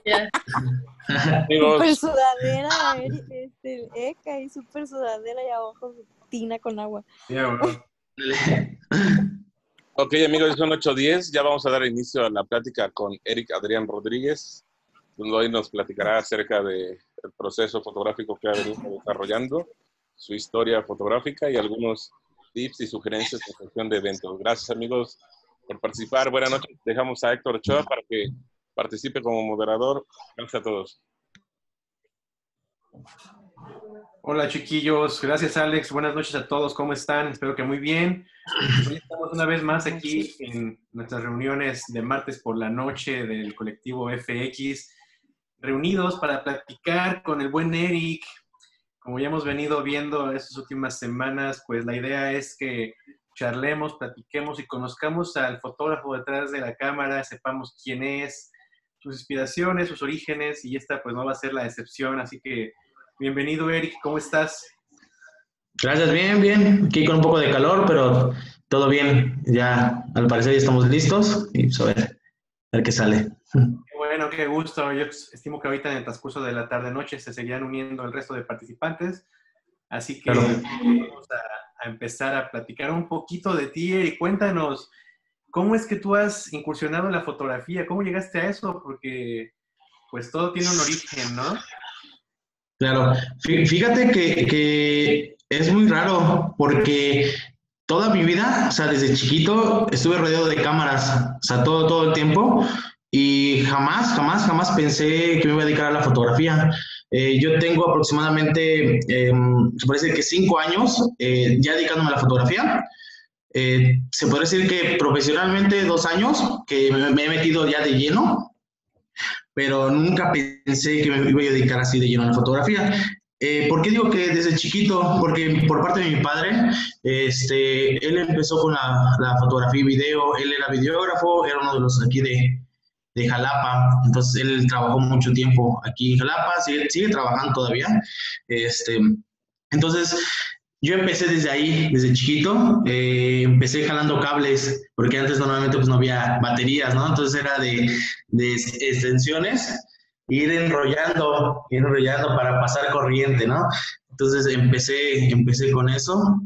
Ya. Amigos, Super sudadera, Eka y super sudadera y abajo tina con agua. ok, amigos, son 8:10. Ya vamos a dar inicio a la plática con Eric Adrián Rodríguez, donde hoy nos platicará acerca del proceso fotográfico que ha venido desarrollando, su historia fotográfica y algunos tips y sugerencias en cuestión de eventos. Gracias, amigos, por participar. Buenas noches. Dejamos a Héctor Ochoa para que participe como moderador. Gracias a todos. Hola, chiquillos. Gracias, Alex. Buenas noches a todos. ¿Cómo están? Espero que muy bien. Hoy estamos una vez más aquí en nuestras reuniones de martes por la noche del colectivo FX, reunidos para platicar con el buen Eric. Como ya hemos venido viendo estas últimas semanas, pues la idea es que charlemos, platiquemos y conozcamos al fotógrafo detrás de la cámara, sepamos quién es, sus inspiraciones, sus orígenes, y esta pues no va a ser la excepción. Así que bienvenido, Eric. ¿Cómo estás? Gracias, bien, bien. Aquí con un poco de calor, pero todo bien. Ya, al parecer, ya estamos listos y pues, a ver qué sale. Qué bueno, qué gusto. Yo estimo que ahorita en el transcurso de la tarde-noche se seguirán uniendo el resto de participantes. Así que Claro. vamos a empezar a platicar un poquito de ti, Eric. Cuéntanos, ¿cómo es que tú has incursionado en la fotografía? ¿Cómo llegaste a eso? Porque pues todo tiene un origen, ¿no? Claro. Fíjate que es muy raro porque toda mi vida, o sea, desde chiquito estuve rodeado de cámaras, o sea, todo el tiempo, y jamás pensé que me iba a dedicar a la fotografía. Yo tengo aproximadamente, se parece que 5 años ya dedicándome a la fotografía. Se podría decir que profesionalmente 2 años que me he metido ya de lleno, pero nunca pensé que me iba a dedicar así de lleno a la fotografía. ¿Por qué digo que desde chiquito? Porque por parte de mi padre, él empezó con la fotografía y video, él era videógrafo, era uno de los aquí de Jalapa, entonces él trabajó mucho tiempo aquí en Jalapa, sigue trabajando todavía. Entonces, yo empecé desde ahí, desde chiquito, empecé jalando cables, porque antes normalmente pues no había baterías, ¿no? Entonces era de extensiones, ir enrollando para pasar corriente, ¿no? Entonces empecé con eso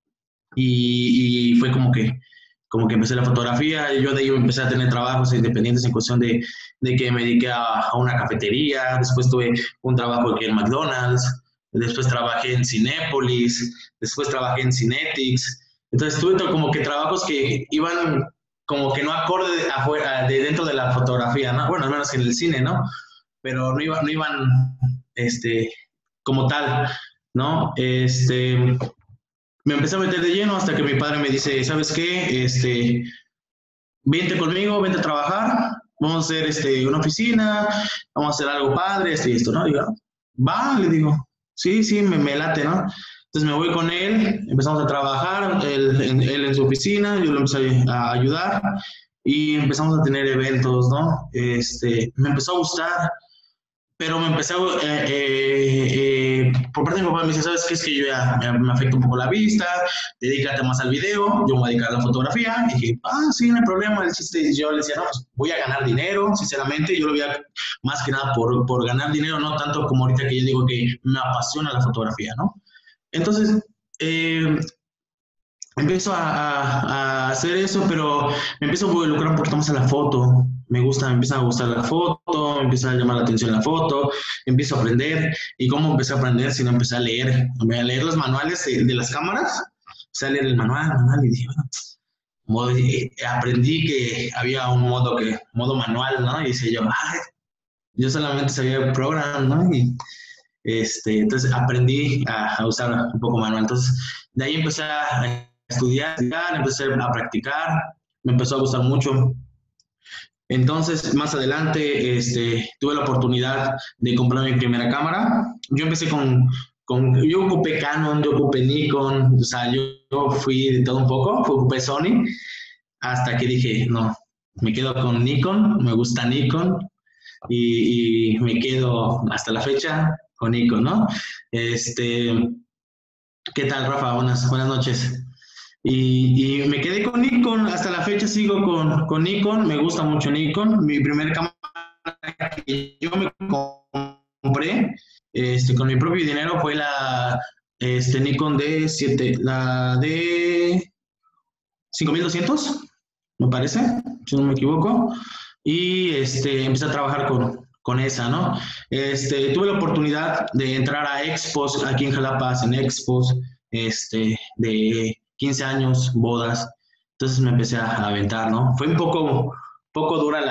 y fue como que empecé la fotografía. Yo de ahí empecé a tener trabajos independientes en cuestión de que me dediqué a una cafetería, después tuve un trabajo aquí en McDonald's, después trabajé en Cinépolis, después trabajé en Cinetics. Entonces tuve como que trabajos que iban como que no acorde de dentro de la fotografía, ¿no? Bueno, al menos en el cine, ¿no? Pero no iban como tal, ¿no? Me empecé a meter de lleno hasta que mi padre me dice, ¿sabes qué? Vente conmigo, vente a trabajar, vamos a hacer una oficina, vamos a hacer algo padre, y esto, ¿no? Digo, va, le digo, sí, me late, ¿no? Entonces me voy con él, empezamos a trabajar, él en su oficina, yo lo empecé a ayudar y empezamos a tener eventos, ¿no? Me empezó a gustar, pero me empecé por parte de mi papá me dice, ¿sabes qué? Es que yo ya me afecta un poco la vista, dedícate más al video, yo me voy a dedicar a la fotografía. Y dije, sí, no hay problema. El chiste, yo le decía, no, pues voy a ganar dinero, sinceramente, yo lo veía más que nada por ganar dinero, no tanto como ahorita que yo digo que me apasiona la fotografía, ¿no? Entonces, empiezo a hacer eso, pero me empiezo a involucrar un poquito más a la foto. Me empieza a gustar la foto, me empieza a llamar la atención la foto, empiezo a aprender. ¿Y cómo empecé a aprender? Si no empecé a leer los manuales de las cámaras, empecé a leer el manual y dije, bueno, aprendí que había un modo manual, ¿no? Y dice yo, yo solamente sabía el programa, ¿no? Y entonces aprendí a usar un poco manual. Entonces, de ahí empecé a estudiar, empecé a practicar, me empezó a gustar mucho. Entonces, más adelante, tuve la oportunidad de comprar mi primera cámara. Yo empecé yo ocupé Canon, yo ocupé Nikon, o sea, yo fui de todo un poco, ocupé Sony, hasta que dije, no, me quedo con Nikon, me gusta Nikon, y me quedo hasta la fecha con Nikon, ¿no? ¿Qué tal, Rafa? Buenas noches. Y me quedé con Nikon, hasta la fecha sigo con Nikon, me gusta mucho Nikon. Mi primer cámara que yo me compré con mi propio dinero fue la Nikon D7, la de 5200, me parece, si no me equivoco. Y empecé a trabajar con esa, ¿no? Tuve la oportunidad de entrar a expos aquí en Jalapa, en expos, de 15 años, bodas. Entonces me empecé a aventar, ¿no? Fue un poco dura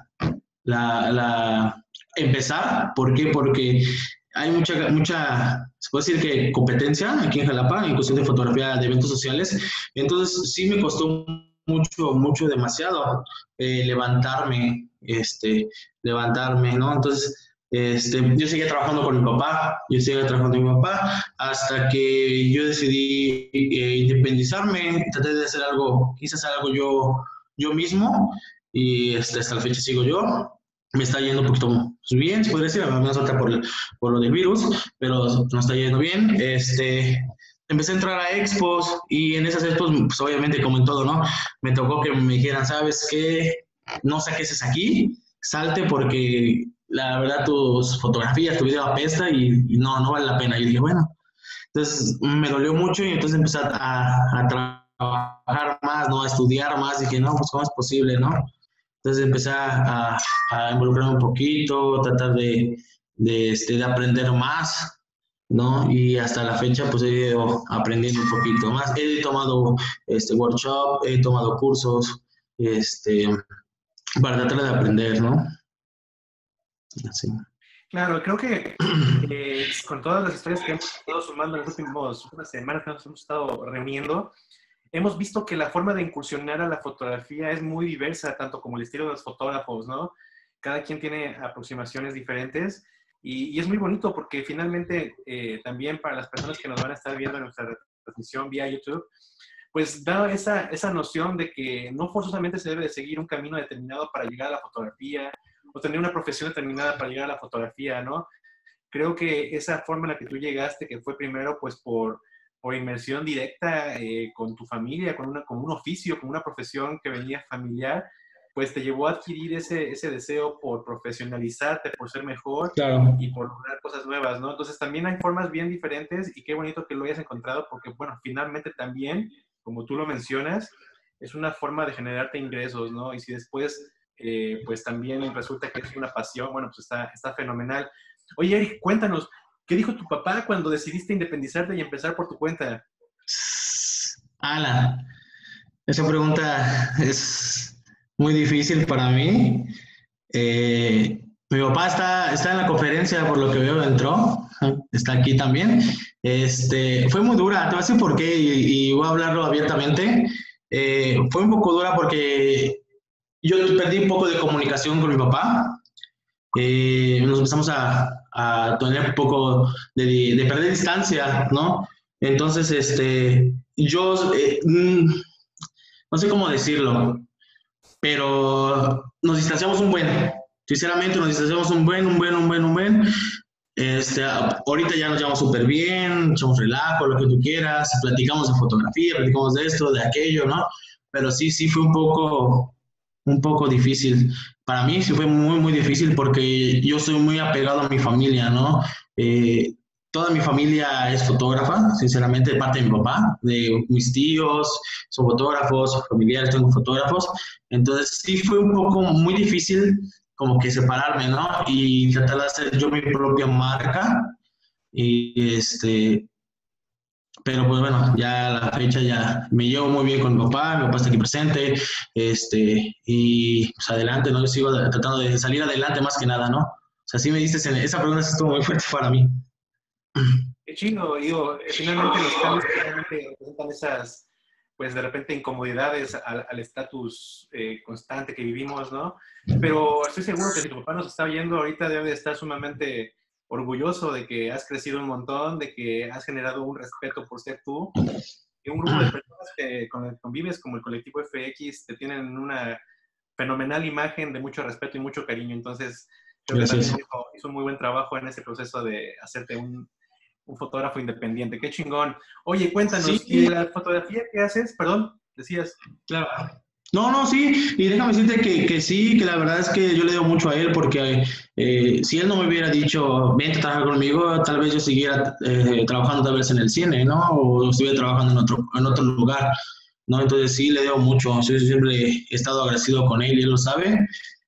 la empezar. ¿Por qué? Porque hay mucha, se puede decir que competencia aquí en Jalapa en cuestión de fotografía de eventos sociales. Entonces sí me costó mucho, demasiado levantarme, ¿no? Entonces, yo seguía trabajando con mi papá, hasta que yo decidí independizarme, traté de hacer algo, quise hacer algo yo mismo, y hasta la fecha sigo yo. Me está yendo un poquito bien, se podría decir, a menos otra por lo del virus, pero nos está yendo bien. Empecé a entrar a expos, y en esas expos, pues obviamente como en todo, ¿no? Me tocó que me dijeran, ¿sabes qué? No saques eso aquí, salte, porque la verdad tus fotografías, tu video apesta y no vale la pena. Yo dije, bueno, entonces me dolió mucho, y entonces empecé a trabajar más, ¿no? A estudiar más. Dije, no, pues ¿cómo es posible, no? Entonces empecé a involucrarme un poquito, tratar de aprender más, ¿no? Y hasta la fecha pues he ido aprendiendo un poquito más. He tomado workshop, he tomado cursos, para tratar de aprender, ¿no? Así. Claro, creo que con todas las historias que hemos estado sumando en las últimas semanas que nos hemos estado reuniendo, hemos visto que la forma de incursionar a la fotografía es muy diversa, tanto como el estilo de los fotógrafos, ¿no? Cada quien tiene aproximaciones diferentes, y es muy bonito porque finalmente también para las personas que nos van a estar viendo en nuestra transmisión vía YouTube, pues da esa noción de que no forzosamente se debe de seguir un camino determinado para llegar a la fotografía, o tener una profesión determinada para llegar a la fotografía, ¿no? Creo que esa forma en la que tú llegaste, que fue primero pues por inmersión directa con tu familia, con un oficio, con una profesión que venía familiar, pues te llevó a adquirir ese deseo por profesionalizarte, por ser mejor, Claro. y por lograr cosas nuevas, ¿no? Entonces también hay formas bien diferentes, y qué bonito que lo hayas encontrado, porque bueno, finalmente también, como tú lo mencionas, es una forma de generarte ingresos, ¿no? Y si después pues también resulta que es una pasión, bueno, pues está fenomenal. Oye, Eric, cuéntanos, ¿qué dijo tu papá cuando decidiste independizarte y empezar por tu cuenta? Ala, esa pregunta es muy difícil para mí. Mi papá está en la conferencia, por lo que veo, entró, está aquí también. Fue muy dura, te voy a decir por qué, y voy a hablarlo abiertamente. Fue un poco dura porque yo perdí un poco de comunicación con mi papá. Nos empezamos a tener un poco de perder distancia, ¿no? Entonces, yo no sé cómo decirlo, pero nos distanciamos sinceramente nos distanciamos un buen. Ahorita ya nos llevamos súper bien, echamos relajo, lo que tú quieras, platicamos de fotografía, platicamos de esto, de aquello, ¿no? Pero sí fue un poco difícil. Para mí sí fue muy difícil, porque yo soy muy apegado a mi familia, ¿no? Toda mi familia es fotógrafa, sinceramente, de parte de mi papá, de mis tíos, son fotógrafos, familiares, tengo fotógrafos. Entonces sí fue un poco muy difícil como que separarme, ¿no? Y tratar de hacer yo mi propia marca. Y pero pues bueno, ya a la fecha ya me llevo muy bien con mi papá está aquí presente, y pues adelante, ¿no? Yo sigo tratando de salir adelante más que nada, ¿no? O sea, sí me dices, esa pregunta estuvo muy fuerte para mí. Qué chido, digo, finalmente los cambios finalmente representan esas, pues de repente incomodidades al estatus constante que vivimos, ¿no? Pero estoy seguro que si tu papá nos está oyendo ahorita debe de estar sumamente orgulloso de que has crecido un montón, de que has generado un respeto por ser tú, y un grupo de personas que con el que convives, como el colectivo FX, te tienen una fenomenal imagen de mucho respeto y mucho cariño. Entonces, creo que también hizo un muy buen trabajo en ese proceso de hacerte un fotógrafo independiente. ¡Qué chingón! Oye, cuéntanos, Sí. ¿y de la fotografía que haces? Perdón, decías. Claro. No, no, sí, y déjame decirte que sí, que la verdad es que yo le debo mucho a él porque si él no me hubiera dicho, vente a trabajar conmigo, tal vez yo siguiera trabajando tal vez en el cine, ¿no? O estuviera trabajando en otro lugar, ¿no? Entonces sí, le debo mucho, yo siempre he estado agradecido con él y él lo sabe.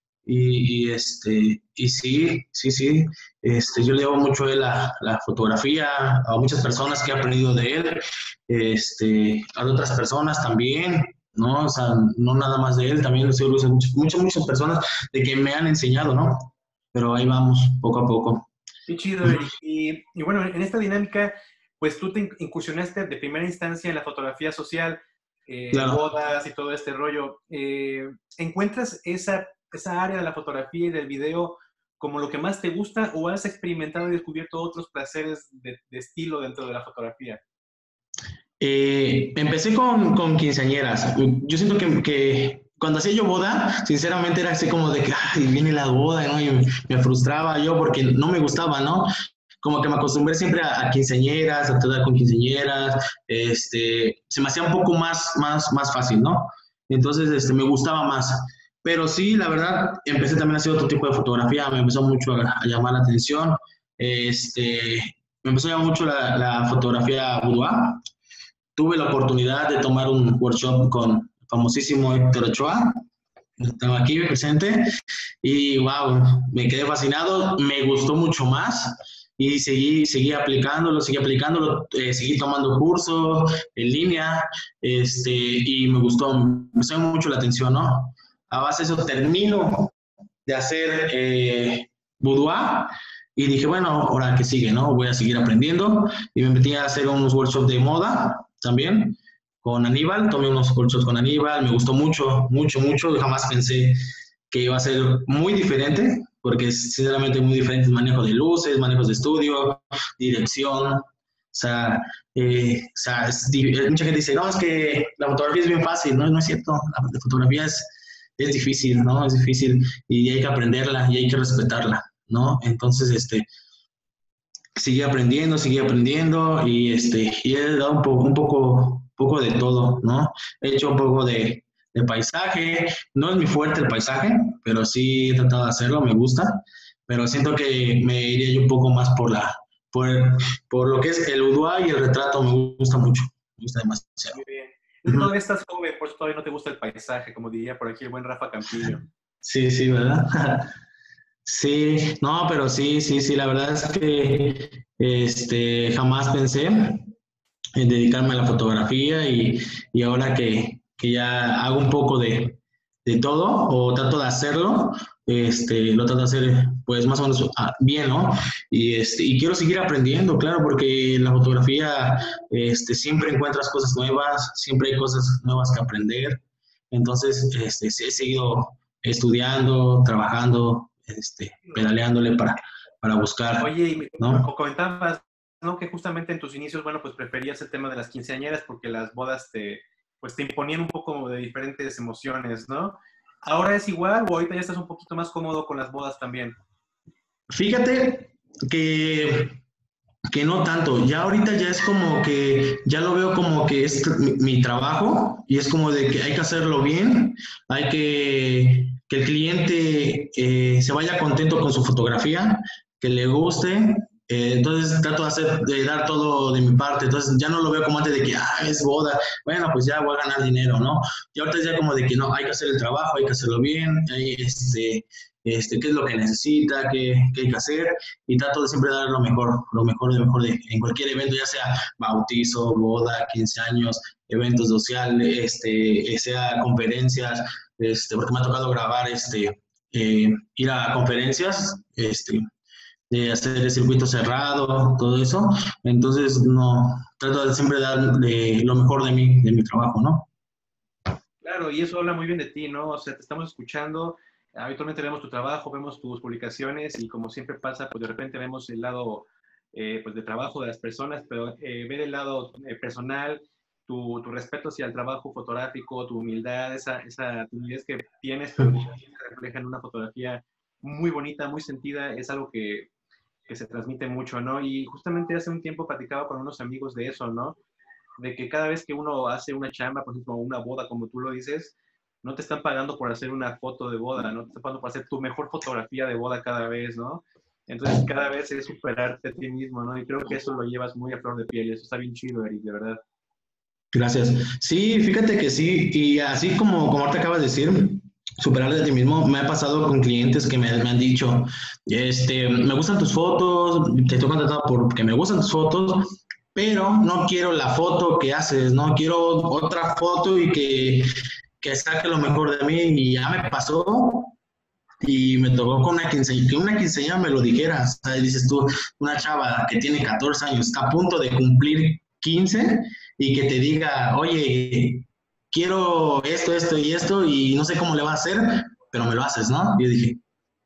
Y sí, sí, sí, yo le debo mucho a él la fotografía, a muchas personas que he aprendido de él, a otras personas también, ¿no? O sea, no nada más de él, también estoy orgulloso de muchas personas de que me han enseñado, ¿no? Pero ahí vamos, poco a poco. Qué chido, Eric. Y bueno, en esta dinámica, pues tú te incursionaste de primera instancia en la fotografía social, Claro. bodas y todo este rollo. ¿Encuentras esa área de la fotografía y del video como lo que más te gusta o has experimentado y descubierto otros placeres de estilo dentro de la fotografía? Empecé con quinceañeras. Yo siento que cuando hacía yo boda, sinceramente era así como de que, ay, viene la boda, ¿no? Y me frustraba yo porque no me gustaba, ¿no? Como que me acostumbré siempre a quinceañeras, a tratar con quinceañeras, se me hacía un poco más fácil, ¿no? Entonces, me gustaba más. Pero sí, la verdad, empecé también a hacer otro tipo de fotografía, me empezó mucho a llamar la atención, me empezó a llamar mucho la fotografía boudoir. Tuve la oportunidad de tomar un workshop con el famosísimo Héctor Ochoa, que tengo aquí presente, y wow, me quedé fascinado, me gustó mucho más y seguí aplicándolo, seguí tomando cursos en línea, y me llamó mucho la atención, ¿no? A base de eso termino de hacer boudoir y dije, bueno, ahora que sigue, ¿no? Voy a seguir aprendiendo y me metí a hacer unos workshops de moda también con Aníbal, tomé unos workshops con Aníbal, me gustó mucho, mucho, mucho, jamás pensé que iba a ser muy diferente, porque es sinceramente muy diferente el manejo de luces, manejos de estudio, dirección, mucha gente dice, no, es que la fotografía es bien fácil, no, no es cierto, la fotografía es difícil, ¿no? Es difícil y hay que aprenderla y hay que respetarla, ¿no? Entonces, seguí aprendiendo y he dado un poco de todo, ¿no? He hecho un poco de paisaje, no es mi fuerte el paisaje, pero sí he tratado de hacerlo, me gusta, pero siento que me iría yo un poco más por lo que es el boudoir y el retrato, me gusta mucho, me gusta demasiado. Muy bien. Es que todavía estás joven, por eso todavía no te gusta el paisaje, como diría por aquí el buen Rafa Campillo. Sí, sí, ¿verdad? Sí, no, pero sí, sí, sí, la verdad es que jamás pensé en dedicarme a la fotografía y ahora que ya hago un poco de todo o trato de hacerlo, lo trato de hacer pues más o menos bien, ¿no? Y quiero seguir aprendiendo, claro, porque en la fotografía siempre encuentras cosas nuevas, siempre hay cosas nuevas que aprender. Entonces, sí, he seguido estudiando, trabajando, pedaleándole para buscar, Oye, y me ¿no? comentabas, ¿no? Que justamente en tus inicios, bueno, pues preferías el tema de las quinceañeras porque las bodas pues te imponían un poco de diferentes emociones, ¿no? ¿Ahora es igual o ahorita ya estás un poquito más cómodo con las bodas también? Fíjate que no tanto, ya ahorita ya es como que, ya lo veo como que es mi trabajo y es como de que hay que hacerlo bien, hay que el cliente se vaya contento con su fotografía, que le guste, entonces trato de dar todo de mi parte, entonces ya no lo veo como antes de que, es boda, bueno, pues ya voy a ganar dinero, ¿no? Y ahorita es ya como de que no, hay que hacer el trabajo, hay que hacerlo bien, qué es lo que necesita, qué hay que hacer, y trato de siempre dar lo mejor en cualquier evento, ya sea bautizo, boda, 15 años, eventos sociales, sea conferencias, porque me ha tocado grabar, ir a conferencias, de hacer el circuito cerrado, todo eso. Entonces, no, trato de siempre dar lo mejor de mi trabajo, ¿no? Claro, y eso habla muy bien de ti, ¿no? O sea, te estamos escuchando, habitualmente vemos tu trabajo, vemos tus publicaciones y como siempre pasa, pues de repente vemos el lado pues de trabajo de las personas, pero ver el lado personal, tu respeto hacia el trabajo fotográfico, tu humildad, esa timidez que tienes, pero que se refleja en una fotografía muy bonita, muy sentida, es algo que se transmite mucho, ¿no? Y justamente hace un tiempo platicaba con unos amigos de eso, ¿no? De que cada vez que uno hace una chamba, por ejemplo, una boda, como tú lo dices, no te están pagando por hacer una foto de boda, no te están pagando por hacer tu mejor fotografía de boda cada vez, ¿no? Entonces, cada vez es superarte a ti mismo, ¿no? Y creo que eso lo llevas muy a flor de piel y eso está bien chido, Eric, de verdad. Gracias. Sí, fíjate que sí, y así como ahorita acabas de decir, superarte a ti mismo, me ha pasado con clientes que me han dicho, me gustan tus fotos, te estoy contratando porque me gustan tus fotos, pero no quiero la foto que haces, no quiero otra foto y que saque lo mejor de mí, y ya me pasó. Y me tocó con que una quinceañera me lo dijera, o sea, dices tú, una chava que tiene 14 años, está a punto de cumplir 15 y que te diga, oye, quiero esto y esto y no sé cómo le va a hacer, pero me lo haces, ¿no? Y yo dije,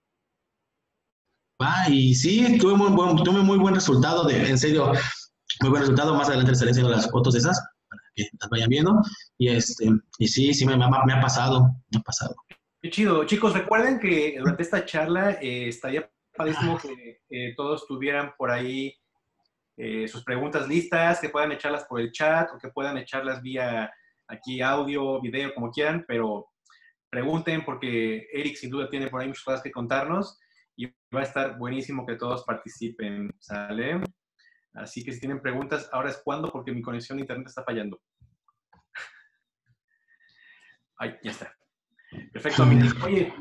va, y sí, tuve muy buen resultado, en serio, muy buen resultado. Más adelante les estaré enseñando las fotos esas, para que las vayan viendo, y sí, me ha pasado, me ha pasado. Qué chido. Chicos, recuerden que durante esta charla estaría padrísimo que todos tuvieran por ahí sus preguntas listas, que puedan echarlas por el chat o que puedan echarlas vía aquí audio, video, como quieran, pero pregunten porque Eric sin duda tiene por ahí muchas cosas que contarnos y va a estar buenísimo que todos participen, ¿sale? Así que si tienen preguntas, ahora es cuando, porque mi conexión de internet está fallando. Ay, ya está. Perfecto, amigo. Oye,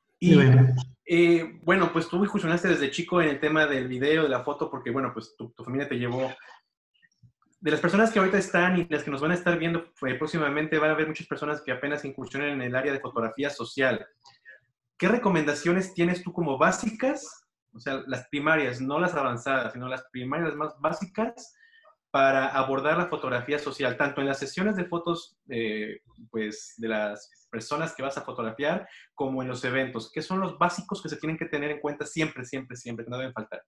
y bueno, pues tú incursionaste desde chico en el tema del video, de la foto, porque bueno, pues tu familia te llevó. De las personas que ahorita están y las que nos van a estar viendo próximamente, van a haber muchas personas que apenas incursionan en el área de fotografía social. ¿Qué recomendaciones tienes tú como básicas? O sea, las primarias, no las avanzadas, sino las primarias más básicas para abordar la fotografía social, tanto en las sesiones de fotos pues, de las personas que vas a fotografiar, como en los eventos. ¿Qué son los básicos que se tienen que tener en cuenta siempre, siempre, siempre, que no deben faltar?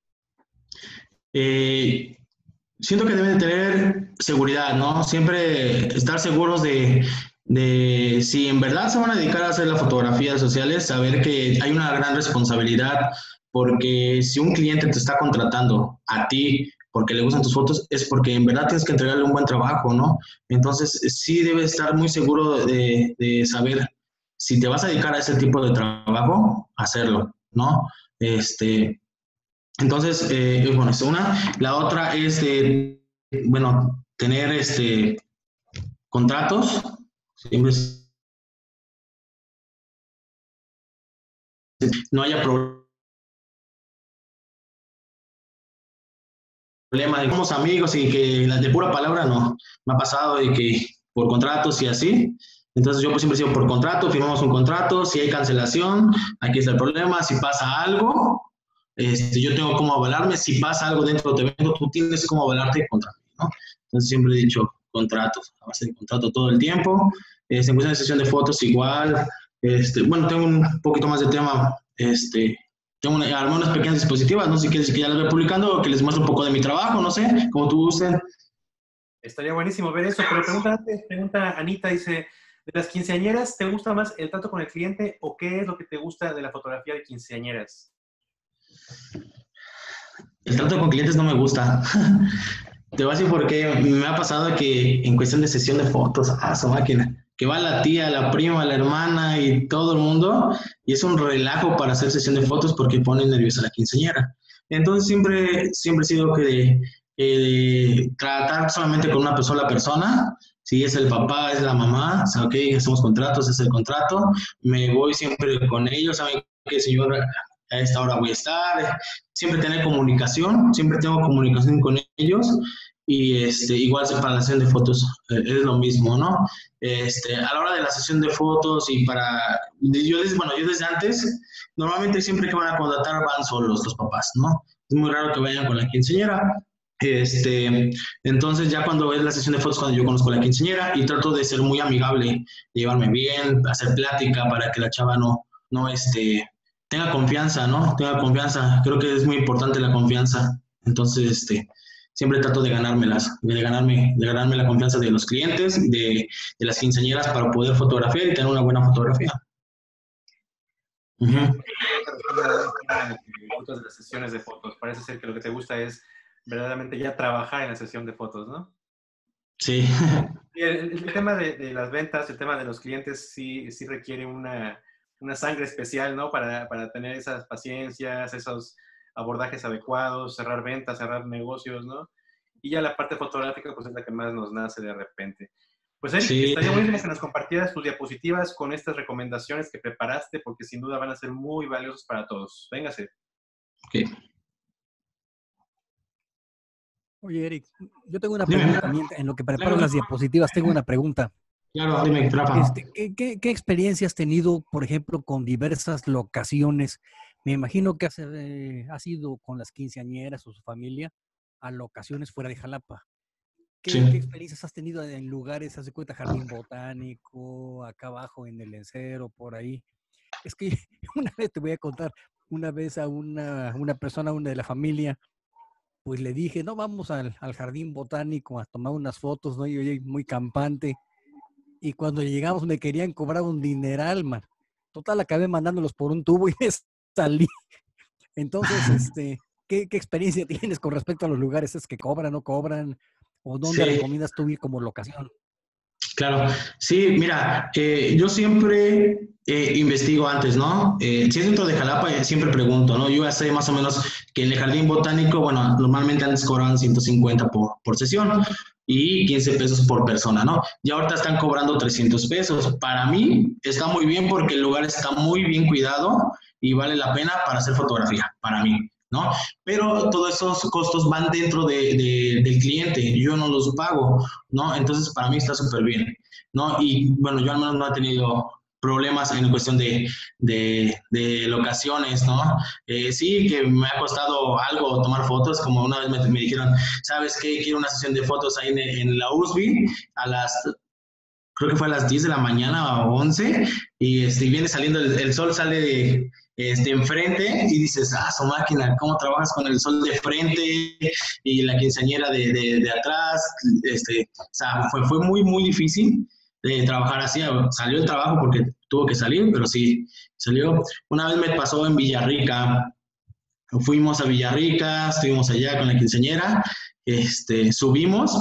Siento que deben de tener seguridad, ¿no? Siempre estar seguros de si en verdad se van a dedicar a hacer las fotografías sociales, saber que hay una gran responsabilidad, porque si un cliente te está contratando a ti porque le gustan tus fotos, es porque en verdad tienes que entregarle un buen trabajo, ¿no? Entonces, sí debes estar muy seguro de saber si te vas a dedicar a ese tipo de trabajo, hacerlo, ¿no? Entonces, bueno, es una. La otra es bueno, tener contratos. Siempre no haya problema de que somos amigos y que las de pura palabra no. Me ha pasado de que por contratos y así. Entonces yo pues siempre he sido por contrato, firmamos un contrato, si hay cancelación, aquí está el problema, si pasa algo, yo tengo cómo avalarme, si pasa algo dentro de tu evento, tú tienes cómo avalarte contra mí, ¿no? Entonces siempre he dicho contratos, a base de contrato todo el tiempo. En cuestión de sesión de fotos igual, bueno, tengo un poquito más de tema, tengo algunas pequeñas dispositivas, no sé si quieres que ya las voy publicando o que les muestre un poco de mi trabajo, no sé, como tú gusten. Estaría buenísimo ver eso, pero pregunta Anita, dice, ¿de las quinceañeras te gusta más el trato con el cliente o qué es lo que te gusta de la fotografía de quinceañeras? El trato con clientes no me gusta. Te voy a decir por qué. Me ha pasado que en cuestión de sesión de fotos, su máquina, que va la tía, la prima, la hermana y todo el mundo, y es un relajo para hacer sesión de fotos porque pone nerviosa a la quinceañera. Entonces siempre he sido que tratar solamente con una sola persona, si es el papá, es la mamá, o sea, ok, hacemos contratos, es el contrato, me voy siempre con ellos, saben que señor, a esta hora voy a estar, siempre tener comunicación, siempre tengo comunicación con ellos, y igual para la sesión de fotos es lo mismo, ¿no? A la hora de la sesión de fotos y yo desde antes, normalmente siempre que van a contratar van solos los papás, ¿no? Es muy raro que vayan con la quinceañera. Entonces ya cuando es la sesión de fotos, cuando yo conozco a la quinceañera y trato de ser muy amigable, de llevarme bien, hacer plática para que la chava no tenga confianza, ¿no? Tenga confianza. Creo que es muy importante la confianza. Entonces, siempre trato de ganarme la confianza de los clientes, de las quinceañeras para poder fotografiar y tener una buena fotografía. De las sesiones de fotos. Parece ser que lo que te gusta es verdaderamente ya trabajar en la sesión de fotos, ¿no? Sí. Y el tema de las ventas, el tema de los clientes, sí requiere una sangre especial, ¿no? Para tener esas paciencias, esos abordajes adecuados, cerrar ventas, cerrar negocios, ¿no? Y ya la parte fotográfica, pues es la que más nos nace de repente. Pues Eric, Sí. estaría buenísimo que nos compartieras tus diapositivas con estas recomendaciones que preparaste, porque sin duda van a ser muy valiosos para todos. Véngase. Ok. Oye, Eric, yo tengo una Dime. pregunta también. En lo que preparo Claro. las diapositivas, tengo una pregunta. Claro, dime, Rafa. ¿Qué experiencia has tenido, por ejemplo, con diversas locaciones? Me imagino que has ido con las quinceañeras o su familia a locaciones fuera de Jalapa. Sí. ¿Qué experiencias has tenido en lugares, haz de cuenta, Jardín Botánico, acá abajo en el Encero, por ahí? Es que una vez te voy a contar, una vez a una persona, una de la familia, pues le dije, no, vamos al Jardín Botánico a tomar unas fotos, ¿no? Y oye, muy campante. Y cuando llegamos me querían cobrar un dineral, man. Total, acabé mandándolos por un tubo y me salí. Entonces, ¿qué experiencia tienes con respecto a los lugares? ¿Es que cobran, no cobran? ¿O dónde Sí. recomiendas tú ir como locación? Claro, sí, mira, yo siempre investigo antes, ¿no? Si es dentro de Jalapa, siempre pregunto, ¿no? Yo ya sé más o menos que en el Jardín Botánico, bueno, normalmente antes cobraban 150 por sesión y 15 pesos por persona, ¿no? Y ahorita están cobrando 300 pesos. Para mí está muy bien porque el lugar está muy bien cuidado y vale la pena para hacer fotografía, para mí, ¿no? Pero todos esos costos van dentro del cliente, yo no los pago, ¿no? Entonces, para mí está súper bien, ¿no? Y bueno, yo al menos no he tenido problemas en cuestión de locaciones, ¿no? Sí, que me ha costado algo tomar fotos, como una vez me dijeron, ¿sabes qué? Quiero una sesión de fotos ahí en la USB creo que fue a las 10 de la mañana o 11, y viene saliendo, el sol sale enfrente y dices, su máquina, ¿cómo trabajas con el sol de frente y la quinceañera de atrás? O sea, fue muy, muy difícil trabajar así. Salió el trabajo porque tuvo que salir, pero sí, salió. Una vez me pasó en Villarrica, fuimos a Villarrica, estuvimos allá con la quinceañera, subimos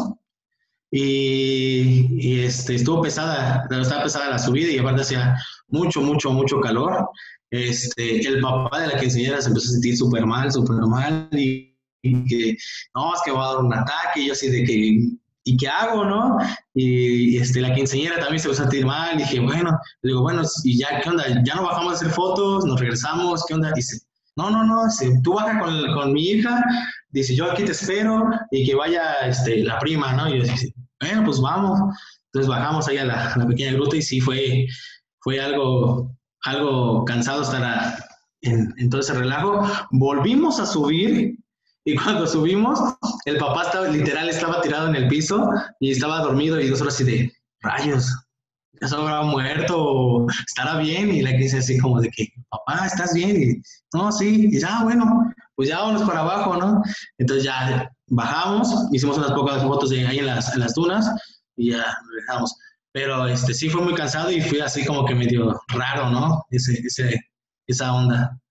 y estuvo pesada, estaba pesada la subida y aparte hacía mucho, mucho, mucho calor. El papá de la quinceañera se empezó a sentir súper mal y que, no, es que va a dar un ataque y yo así de que, ¿y qué hago, no? Y la quinceañera también se empezó a sentir mal y dije, bueno, le digo, bueno, y ya, ¿qué onda? ¿Ya no bajamos a hacer fotos? ¿Nos regresamos? ¿Qué onda? Dice, no, tú baja con mi hija, dice, yo aquí te espero y que vaya la prima, ¿no? Y yo dije, bueno, pues vamos. Entonces bajamos ahí a la pequeña gruta y sí fue algo cansado estar en todo ese relajo. Volvimos a subir y cuando subimos, el papá estaba tirado en el piso y estaba dormido y nosotros así de, rayos, ya se habrá muerto, estará bien, y la que dice así como de que, papá, ¿estás bien? Y, no, sí, y ya, bueno, pues ya vámonos para abajo, ¿no? Entonces ya bajamos, hicimos unas pocas fotos de ahí en las dunas, y ya regresamos. Pero sí fue muy cansado y fue así como que medio raro, ¿no? Esa onda.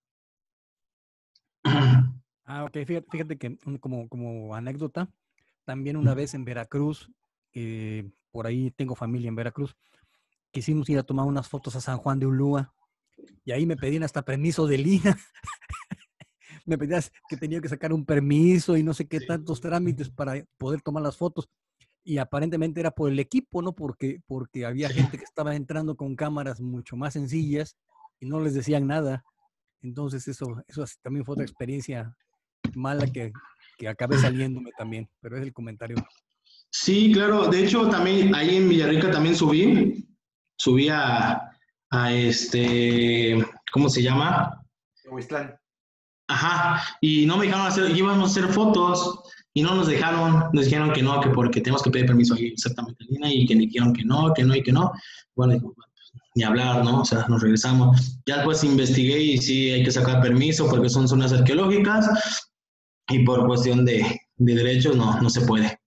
Ok, fíjate que como anécdota, también una vez en Veracruz, por ahí tengo familia en Veracruz, quisimos ir a tomar unas fotos a San Juan de Ulúa y ahí me pedían hasta permiso de Lina. Me pedían que tenía que sacar un permiso y no sé qué tantos trámites para poder tomar las fotos. Y aparentemente era por el equipo, ¿no? Porque había gente que estaba entrando con cámaras mucho más sencillas y no les decían nada. Entonces eso también fue otra experiencia mala que acabé saliéndome también, pero es el comentario. Sí, claro. De hecho, también ahí en Villarrica también subí a ¿cómo se llama? Huiztlán. Ajá, y no me dejaron íbamos a hacer fotos y no nos dijeron que no, que porque tenemos que pedir permiso ahí exactamente en línea y que me dijeron que no y que no. Bueno, ni hablar, ¿no? O sea, nos regresamos. Ya después investigué y sí hay que sacar permiso porque son zonas arqueológicas y por cuestión de derechos no se puede.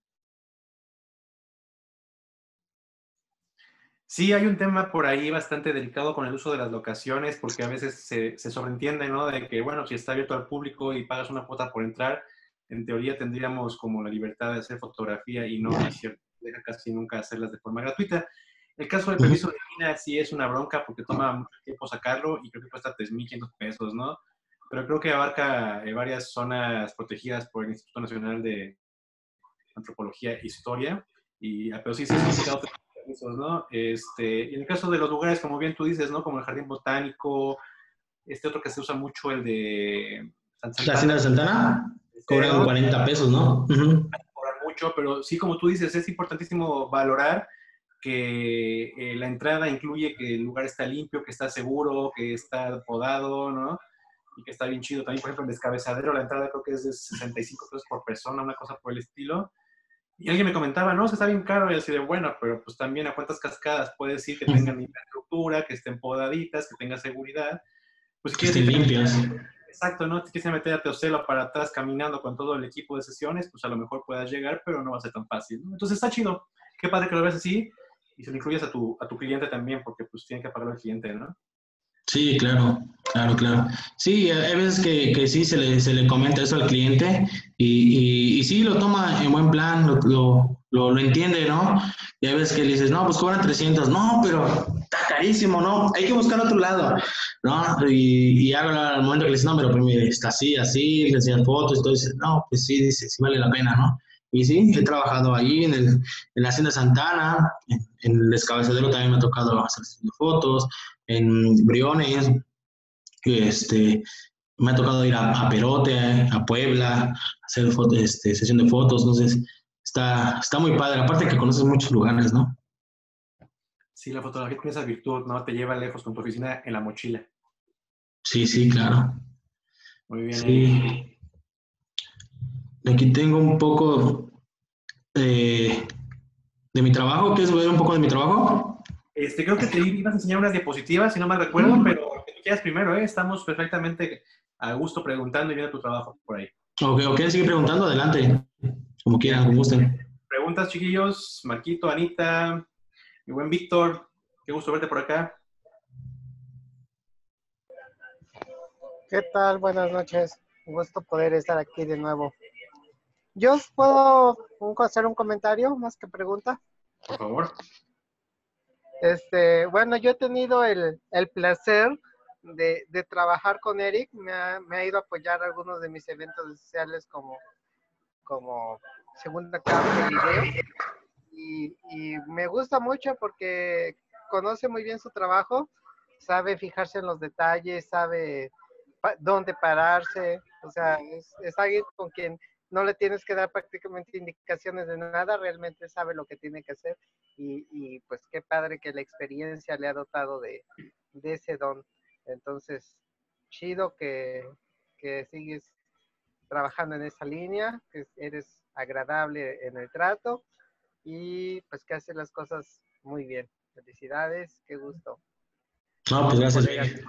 Sí, hay un tema por ahí bastante delicado con el uso de las locaciones, porque a veces se sobreentiende, ¿no? De que, bueno, si está abierto al público y pagas una cuota por entrar, en teoría tendríamos como la libertad de hacer fotografía y no es cierto. deja casi nunca hacerlas de forma gratuita. El caso del permiso de mina sí es una bronca porque toma mucho tiempo sacarlo y creo que cuesta 3,500 pesos, ¿no? Pero creo que abarca varias zonas protegidas por el Instituto Nacional de Antropología e Historia, pero sí es complicado tener permisos, ¿no? Y en el caso de los lugares, como bien tú dices, ¿no? Como el Jardín Botánico, otro que se usa mucho, el de Santana. La Hacienda de Santana cobran 40 pesos, ¿no? Cobran mucho, pero sí, como tú dices, es importantísimo valorar que la entrada incluye que el lugar está limpio, que está seguro, que está podado, ¿no? Y que está bien chido. También, por ejemplo, el descabezadero, la entrada creo que es de 65 pesos por persona, una cosa por el estilo. Y alguien me comentaba, no, está bien caro, y así de, bueno, pero pues también a cuántas cascadas puedes ir que tengan infraestructura, que estén podaditas, que tengan seguridad. Pues que estén limpias. Exacto, ¿no? Si quieres meter a Teocelo para atrás caminando con todo el equipo de sesiones, pues a lo mejor puedas llegar, pero no va a ser tan fácil, ¿no? Entonces está chido. Qué padre que lo veas así y se lo incluyes a tu cliente también, porque pues tiene que pagarlo el cliente, ¿no? Sí, claro. Sí, hay veces que sí se le comenta eso al cliente y sí lo toma en buen plan, lo entiende, ¿no? Y hay veces que le dices, no, pues cobran 300, no, pero está carísimo, ¿no? Hay que buscar otro lado, ¿no? Y al momento que le dices, no, pero pues, mire, está así, le enseñan fotos y todo, y dices, no, pues sí, dice, sí vale la pena, ¿no? Y sí, he trabajado ahí en la Hacienda Santana, en el descabezadero también me ha tocado hacer fotos, en Briones, me ha tocado ir a Perote, a Puebla, hacer sesión de fotos, entonces está muy padre, aparte que conoces muchos lugares, ¿no? Sí, la fotografía tiene esa virtud, ¿no? Te lleva lejos con tu oficina en la mochila. Sí, claro. Muy bien. Sí. Aquí tengo un poco de mi trabajo. ¿Quieres ver un poco de mi trabajo? Creo que te ibas a enseñar unas diapositivas, si no me recuerdo, pero que tú quieras primero, ¿eh? Estamos perfectamente a gusto preguntando y viendo tu trabajo por ahí. Ok, sigue preguntando, adelante. Como quieran, como gusten. Preguntas, chiquillos. Marquito, Anita, mi buen Víctor, qué gusto verte por acá. ¿Qué tal? Buenas noches. Un gusto poder estar aquí de nuevo. ¿Yo os puedo hacer un comentario más que pregunta? Por favor. Bueno, yo he tenido el placer de trabajar con Eric. Me ha ido a apoyar algunos de mis eventos sociales como segunda cámara y video. Y me gusta mucho porque conoce muy bien su trabajo, sabe fijarse en los detalles, sabe dónde pararse. O sea, es alguien con quien no le tienes que dar prácticamente indicaciones de nada, realmente sabe lo que tiene que hacer y pues qué padre que la experiencia le ha dotado de ese don. Entonces, chido que sigues trabajando en esa línea, que eres agradable en el trato y pues que haces las cosas muy bien. Felicidades, qué gusto. No, pues gracias, Vic.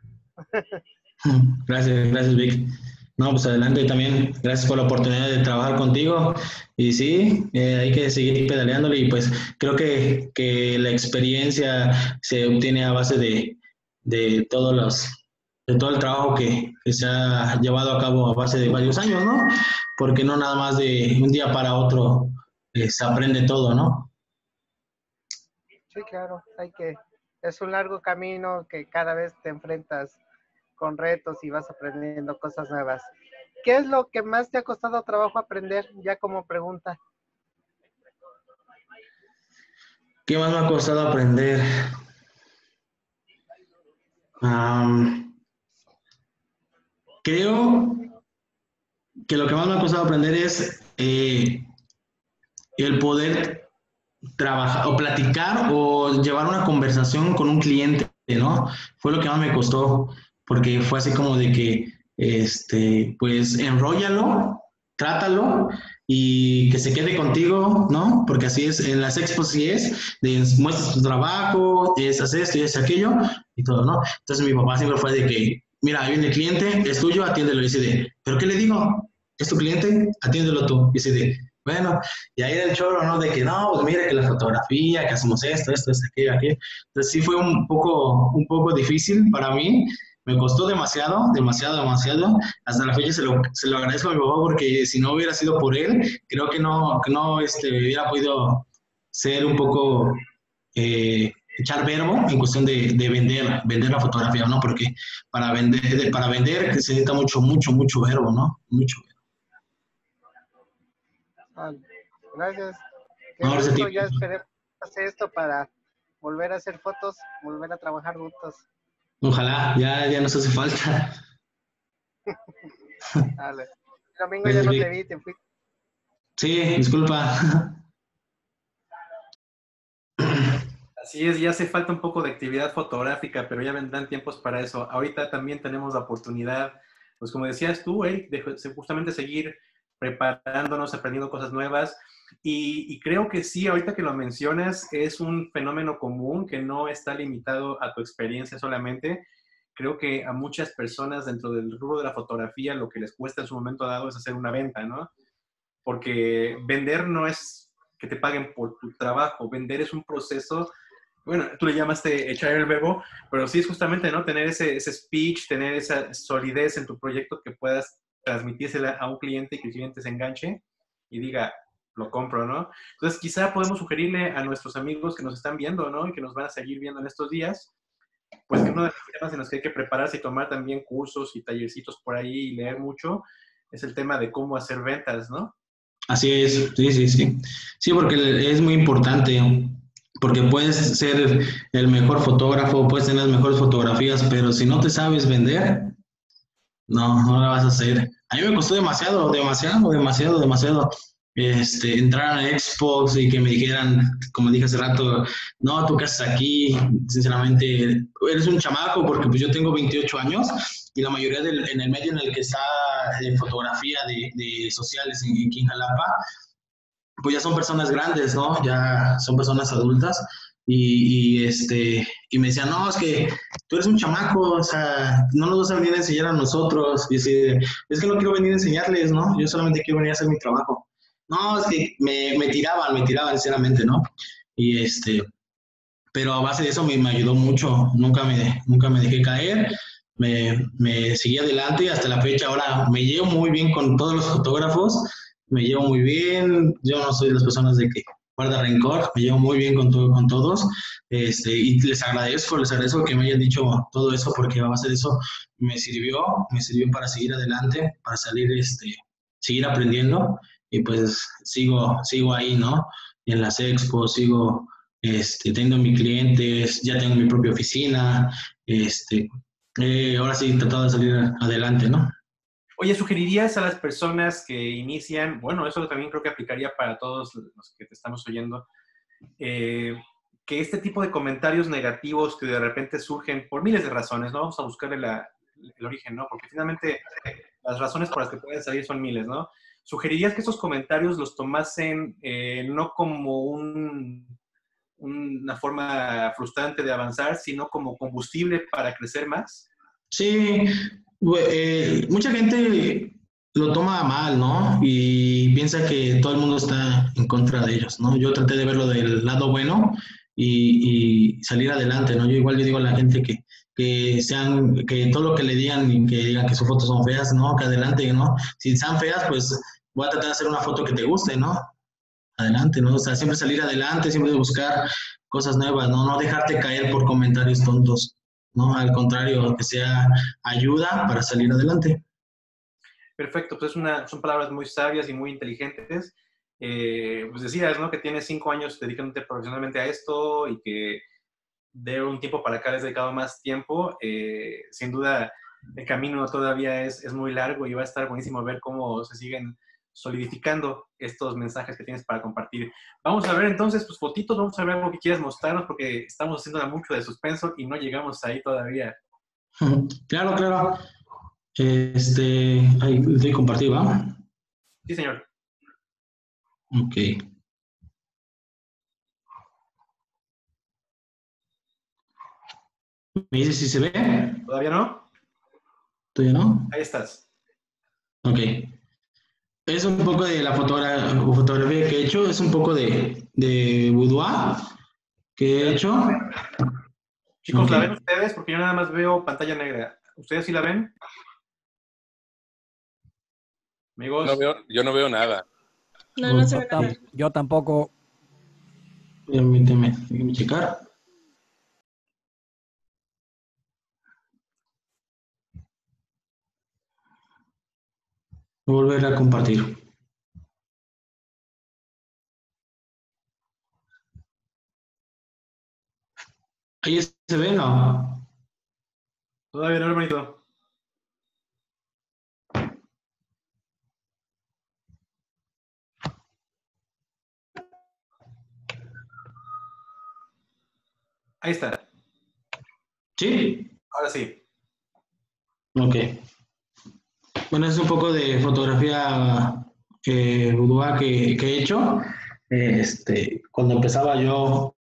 Gracias, Vic. No, pues adelante también. Gracias por la oportunidad de trabajar contigo. Y sí, hay que seguir pedaleándole y pues creo que la experiencia se obtiene a base de todo el trabajo que se ha llevado a cabo a base de varios años, ¿no? Porque no nada más de un día para otro se aprende todo, ¿no? Sí, claro, es un largo camino que cada vez te enfrentas con retos y vas aprendiendo cosas nuevas. ¿Qué es lo que más te ha costado trabajo aprender? Ya como pregunta. ¿Qué más me ha costado aprender? Creo que lo que más me ha costado aprender es el poder trabajar o platicar o llevar una conversación con un cliente, ¿no? Fue lo que más me costó, porque fue así como de que, pues, enróllalo, trátalo y que se quede contigo, ¿no? Porque así es, en las expos sí muestras tu trabajo, haces esto y haces aquello y todo, ¿no? Entonces mi papá siempre fue de que, mira, ahí viene el cliente, es tuyo, atiéndelo. Y dice de, ¿pero qué le digo? ¿Es tu cliente? Atiéndelo tú. Y dice de, bueno, y ahí era el chorro, ¿no? De que no, pues mire que la fotografía, que hacemos esto, aquello. Entonces sí fue un poco difícil para mí. Me costó demasiado. Hasta la fecha se lo agradezco a mi papá porque si no hubiera sido por él, creo que no hubiera podido ser un poco, echar verbo en cuestión de vender la fotografía, ¿no? Porque para vender se necesita mucho verbo, ¿no? Mucho. Gracias. Qué No, ese gusto, tipo. ya esperé hacer esto para volver a hacer fotos, volver a trabajar juntos. Ojalá, ya nos hace falta. Dale. El domingo ya no te vi, te fui. Sí, disculpa. Así es, ya hace falta un poco de actividad fotográfica, pero ya vendrán tiempos para eso. Ahorita también tenemos la oportunidad, pues como decías tú, de justamente seguir preparándonos, aprendiendo cosas nuevas. Y creo que sí, ahorita que lo mencionas, es un fenómeno común que no está limitado a tu experiencia solamente. Creo que a muchas personas dentro del rubro de la fotografía lo que les cuesta en su momento dado es hacer una venta, ¿no? Porque vender no es que te paguen por tu trabajo, vender es un proceso. Bueno, tú le llamaste echar el verbo, pero sí es justamente, ¿no? Tener ese speech, tener esa solidez en tu proyecto que puedas transmitírsela a un cliente y que el cliente se enganche y diga, lo compro, ¿no? Entonces, quizá podemos sugerirle a nuestros amigos que nos están viendo, ¿no? Y que nos van a seguir viendo en estos días, pues que uno de los temas en los que hay que prepararse y tomar también cursos y tallercitos por ahí y leer mucho es el tema de cómo hacer ventas, ¿no? Así es, sí. Sí, porque es muy importante, porque puedes ser el mejor fotógrafo, puedes tener las mejores fotografías, pero si no te sabes vender, no la vas a hacer. A mí me costó demasiado, entrar a Xbox y que me dijeran, como dije hace rato, no, tú qué haces aquí, sinceramente, eres un chamaco, porque pues yo tengo 28 años y la mayoría en el medio en el que está de fotografía de sociales aquí en Jalapa, pues ya son personas grandes, ¿no? Ya son personas adultas y me decían, no, es que tú eres un chamaco, o sea, no nos vas a venir a enseñar a nosotros. Y así, es que no quiero venir a enseñarles, ¿no? Yo solamente quiero venir a hacer mi trabajo. No, es que me tiraban, sinceramente, ¿no? Y pero a base de eso me ayudó mucho, nunca me dejé caer, me seguí adelante y hasta la fecha ahora me llevo muy bien con todos los fotógrafos, me llevo muy bien, yo no soy de las personas de que guarda rencor, me llevo muy bien con todos, y les agradezco que me hayan dicho todo eso porque a base de eso me sirvió para seguir adelante, para seguir aprendiendo y pues sigo ahí, ¿no? En las expos, tengo mis clientes, ya tengo mi propia oficina, ahora sí he tratado de salir adelante, ¿no? Oye, ¿sugerirías a las personas que inician, bueno, eso también creo que aplicaría para todos los que te estamos oyendo, que este tipo de comentarios negativos que de repente surgen por miles de razones, ¿no? Vamos a buscarle el origen, ¿no? Porque finalmente las razones por las que pueden salir son miles, ¿no? ¿Sugerirías que esos comentarios los tomasen no como una forma frustrante de avanzar, sino como combustible para crecer más? Sí, mucha gente lo toma mal, ¿no? Y piensa que todo el mundo está en contra de ellos, ¿no? Yo traté de verlo del lado bueno y salir adelante, ¿no? Yo digo a la gente que todo lo que le digan y que digan que sus fotos son feas, ¿no? Que adelante, ¿no? Si están feas, pues voy a tratar de hacer una foto que te guste, ¿no? Adelante, ¿no? O sea, siempre salir adelante, siempre buscar cosas nuevas, ¿no? No dejarte caer por comentarios tontos, ¿no? Al contrario, que sea ayuda para salir adelante. Perfecto, pues son palabras muy sabias y muy inteligentes. Pues decías, ¿no? Que tienes 5 años dedicándote profesionalmente a esto y que de un tiempo para acá le has dedicado más tiempo. Sin duda, el camino todavía es muy largo y va a estar buenísimo ver cómo se siguen solidificando estos mensajes que tienes para compartir. Vamos a ver entonces, pues fotitos, vamos a ver lo que quieras mostrarnos porque estamos haciendo mucho de suspenso y no llegamos ahí todavía. Claro. Ahí estoy compartido, ¿va? Sí, señor. Ok. ¿Me dices si se ve? ¿Todavía no? ¿Todavía no? Ahí estás. Ok. Es un poco de la fotografía que he hecho, es un poco de boudoir que he hecho. Chicos, Ok. ¿la ven ustedes? Porque yo nada más veo pantalla negra. ¿Ustedes sí la ven? Amigos. Yo no veo nada. No se ve nada. Yo tampoco. Permíteme, déjame checar. Volver a compartir. Ahí se ve, ¿no? Todavía no, hermanito. Ahí está. ¿Sí? Ahora sí. Ok. Bueno, es un poco de fotografía boudoir que he hecho. Cuando empezaba yo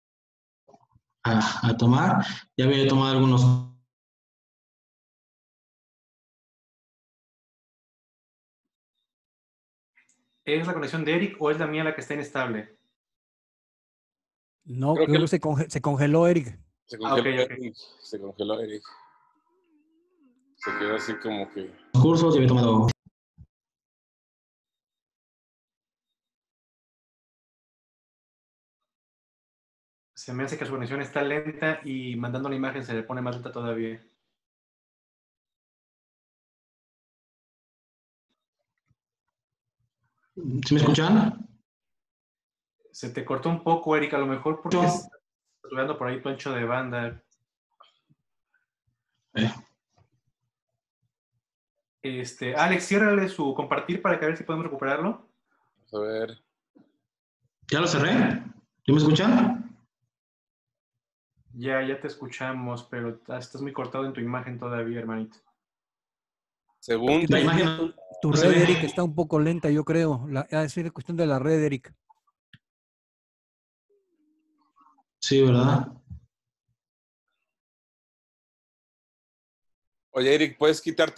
a tomar, ya había tomado algunos. ¿Es la conexión de Eric o es la mía la que está inestable? No, Creo creo que que se congeló, Eric. se Ah, congeló, ok. Eric. Se congeló Eric. Se quedó así como que... Cursos, ya había tomado. Se me hace que su conexión está lenta y mandando la imagen se le pone más lenta todavía. ¿Sí me escuchan? Se te cortó un poco, Eric, a lo mejor porque Yo. estás estudiando por ahí tu ancho de banda. Eh, Alex, ciérrale su compartir para que a ver si podemos recuperarlo. Vamos a ver. ¿Ya lo cerré? ¿Sí me escuchan? Ya te escuchamos, pero estás muy cortado en tu imagen todavía, hermanito. Según... La imagen Tu no se red, ve. Eric, está un poco lenta, yo creo. Es cuestión de la red, Eric. Sí, ¿verdad? Oye, Eric, ¿puedes quitar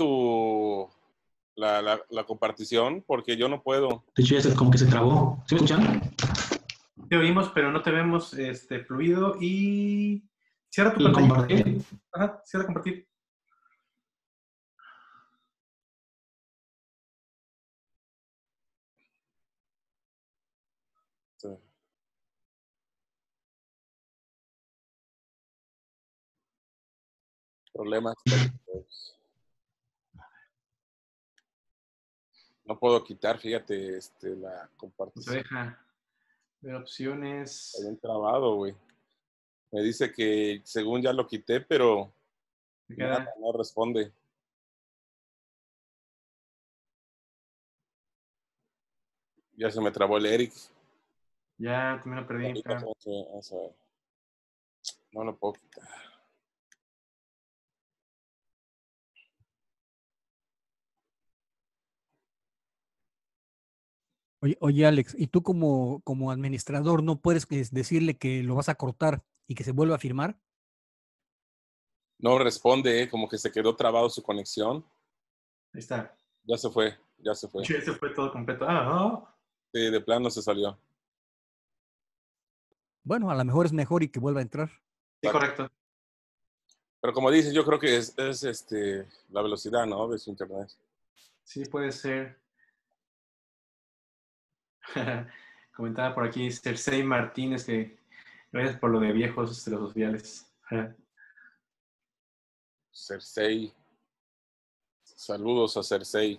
la compartición? Porque yo no puedo. De hecho, ya como que se trabó. ¿Sí me escuchan? Te oímos, pero no te vemos fluido. Y cierra tu ¿Y pantalla. compartir? Ajá, cierra compartir. Sí. Problemas técnicos. No puedo quitar, fíjate, la No se compartición. deja ver opciones. Está bien trabado, güey. Me dice que según ya lo quité, pero Se nada, queda. no responde. Ya se me trabó el Eric. Ya también lo perdí. Ahorita vamos a ver. No lo puedo quitar. Oye, Alex, ¿y tú como administrador no puedes decirle que lo vas a cortar y que se vuelva a firmar? No responde, como que se quedó trabado su conexión. Ahí está. Ya se fue, ya se fue. Sí, ese fue todo completo. Sí, de plano se salió. Bueno, a lo mejor es mejor y que vuelva a entrar. Sí, correcto. Pero como dices, yo creo que es la velocidad, ¿no? De su internet. Sí, puede ser. Comentaba por aquí Cersei Martínez que gracias por lo de viejos de los sociales. Cersei. Saludos a Cersei.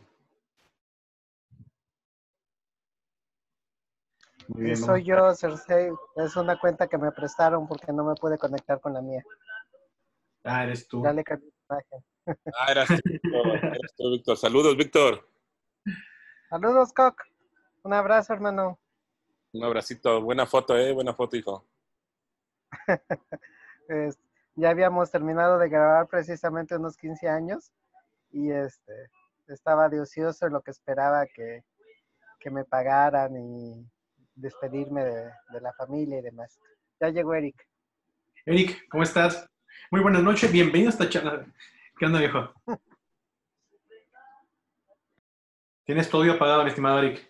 Muy bien, Soy yo, Cersei. Es una cuenta que me prestaron porque no me pude conectar con la mía. Eres tú. Ya le cambié la imagen. Eras tú, Víctor. Eras tú, Víctor. Saludos, Víctor. Saludos, Coc. Un abrazo, hermano. Un abracito. Buena foto, buena foto, hijo. Ya habíamos terminado de grabar precisamente unos 15 años y estaba de ocioso en lo que esperaba que me pagaran y despedirme de la familia y demás. Ya llegó Eric. Eric, ¿cómo estás? Muy buenas noches, bienvenido a esta charla. ¿Qué onda, viejo? ¿Tienes tu audio apagado, mi estimado Eric?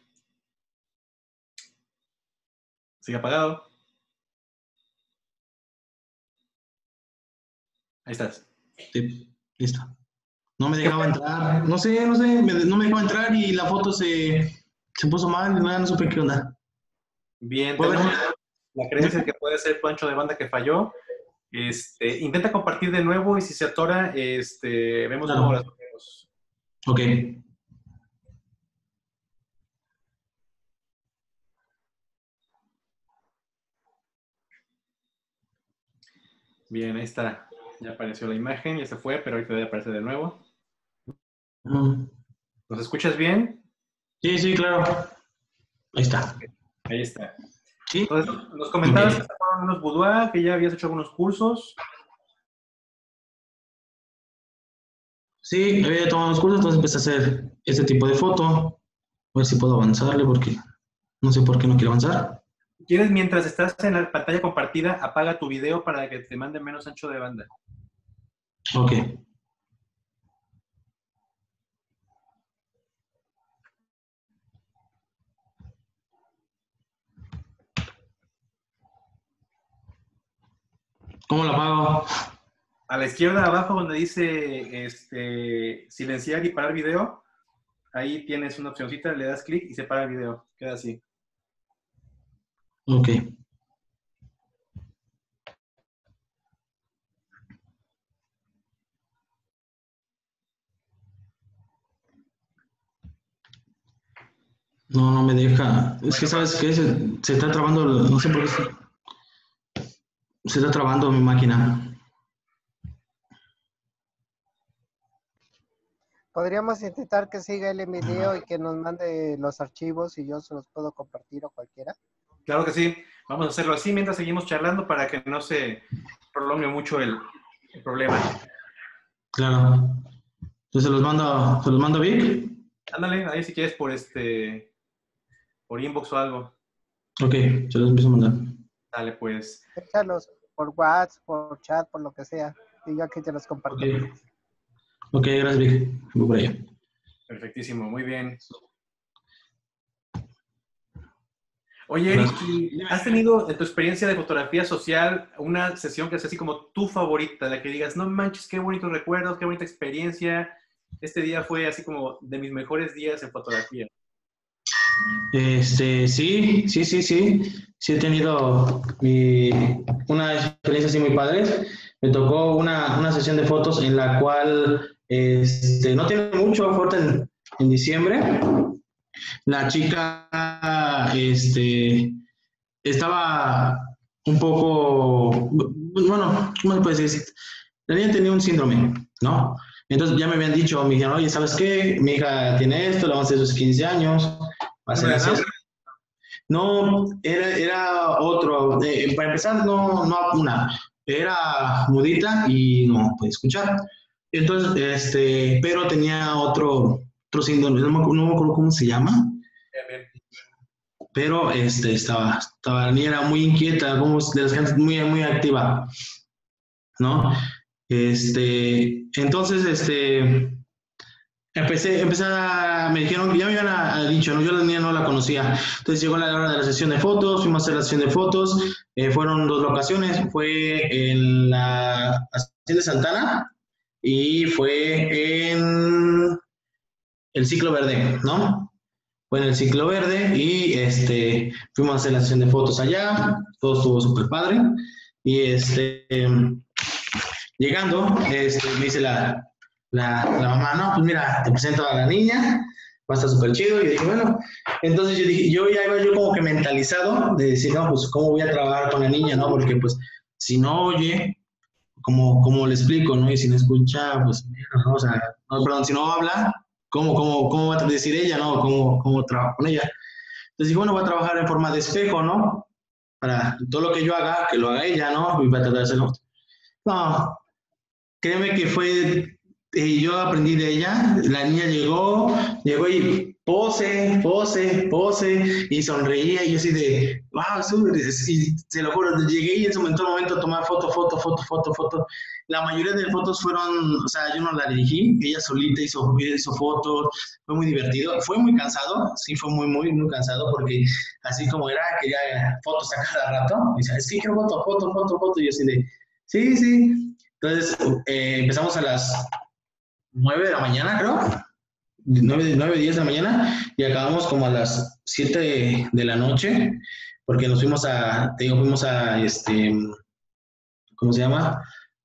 ¿Sigue apagado? Ahí estás. Sí, listo. No me dejaba entrar. No sé, no me dejaba entrar y la foto se puso mal. No supe qué onda. Bien, ¿Puedo ver? la creencia que puede ser tu ancho de banda que falló. Intenta compartir de nuevo y si se atora, vemos Claro. cómo las hacemos. Ok. Bien, ahí está. Ya apareció la imagen, ya se fue, pero ahorita debe aparecer de nuevo. Mm. ¿Nos escuchas bien? Sí, sí, claro. Ahí está. Ahí está. Sí. Entonces, nos comentabas Ok. que estaban unos boudoir, que ya habías hecho algunos cursos. Sí, había tomado unos cursos, entonces empecé a hacer este tipo de foto. A ver si puedo avanzarle porque no sé por qué no quiere avanzar. ¿Quieres, mientras estás en la pantalla compartida, apaga tu video para que te mande menos ancho de banda? Ok. ¿Cómo la apago? A la izquierda abajo donde dice silenciar y parar video, ahí tienes una opcióncita, le das clic y se para el video. Queda así. Ok. No, no me deja. Es que, ¿sabes qué? Se está trabando, no sé por qué se está trabando mi máquina. Podríamos intentar que siga él en video y que nos mande los archivos y yo se los puedo compartir o cualquiera. Claro que sí. Vamos a hacerlo así mientras seguimos charlando para que no se prolongue mucho el problema. Claro. Entonces se los mando a Vic. Ándale, ahí si quieres por inbox o algo. Ok, se los empiezo a mandar. Dale, pues. Échalos por WhatsApp, por chat, por lo que sea. Y yo aquí te los comparto. Ok. Ok, gracias Vic. Voy por allá. Perfectísimo, muy bien. Oye, Eric, ¿has tenido en tu experiencia de fotografía social una sesión que sea así como tu favorita, la que digas, no manches, qué bonitos recuerdos, qué bonita experiencia? Este día fue así como de mis mejores días en fotografía. Sí. Sí he tenido una experiencia así muy padre. Me tocó una sesión de fotos en la cual no tiene mucho, fue en diciembre. La chica estaba un poco, bueno, ¿cómo se puede decir? La niña tenía un síndrome, ¿no? Entonces ya me habían dicho, me dijeron, oye, ¿sabes qué? Mi hija tiene esto, le vamos a hacer sus 15 años, va a ser así. No, era otro. Para empezar, no una. Era mudita y no puede escuchar. Entonces, pero tenía otro síndrome, no me acuerdo cómo se llama, pero la niña era muy inquieta, como de las gente muy, muy activa, ¿no? Entonces, me dijeron que ya me habían dicho, ¿no? Yo la niña no la conocía. Entonces llegó la hora de la sesión de fotos, fuimos a hacer la sesión de fotos. Fueron 2 locaciones, fue en la estación de Santana y fue en el Ciclo Verde, ¿no? Fue en el Ciclo Verde y fuimos a hacer la sesión de fotos allá, todo estuvo súper padre. Y llegando, me dice la mamá, no, pues mira, te presento a la niña, va a estar súper chido. Y dije, bueno, entonces yo ya iba como que mentalizado de decir, no, pues cómo voy a trabajar con la niña, ¿no? Porque pues si no oye, como le explico, ¿no? Y si no escucha, pues, ¿no? O sea, no, perdón, si no habla, ¿cómo va a decir ella, ¿no? ¿Cómo trabajo con ella? Entonces dije, bueno, voy a trabajar en forma de espejo, ¿no? Para todo lo que yo haga, que lo haga ella, ¿no? Y para tratar de hacerlo. No, créeme que yo aprendí de ella. La niña llegó y pose, y sonreía, y yo así de, wow, y se lo juro, llegué y en todo momento a tomar foto. La mayoría de fotos fueron, o sea, yo no la dirigí, ella solita hizo fotos, fue muy divertido, fue muy cansado, sí, fue muy, muy, muy cansado, porque así como era, quería fotos a cada rato, y decía, es que quiero foto, y yo así de, sí. Entonces, empezamos a las 9 de la mañana, creo, 9, 10 de la mañana, y acabamos como a las 7 de la noche. porque nos fuimos te digo, fuimos ¿cómo se llama?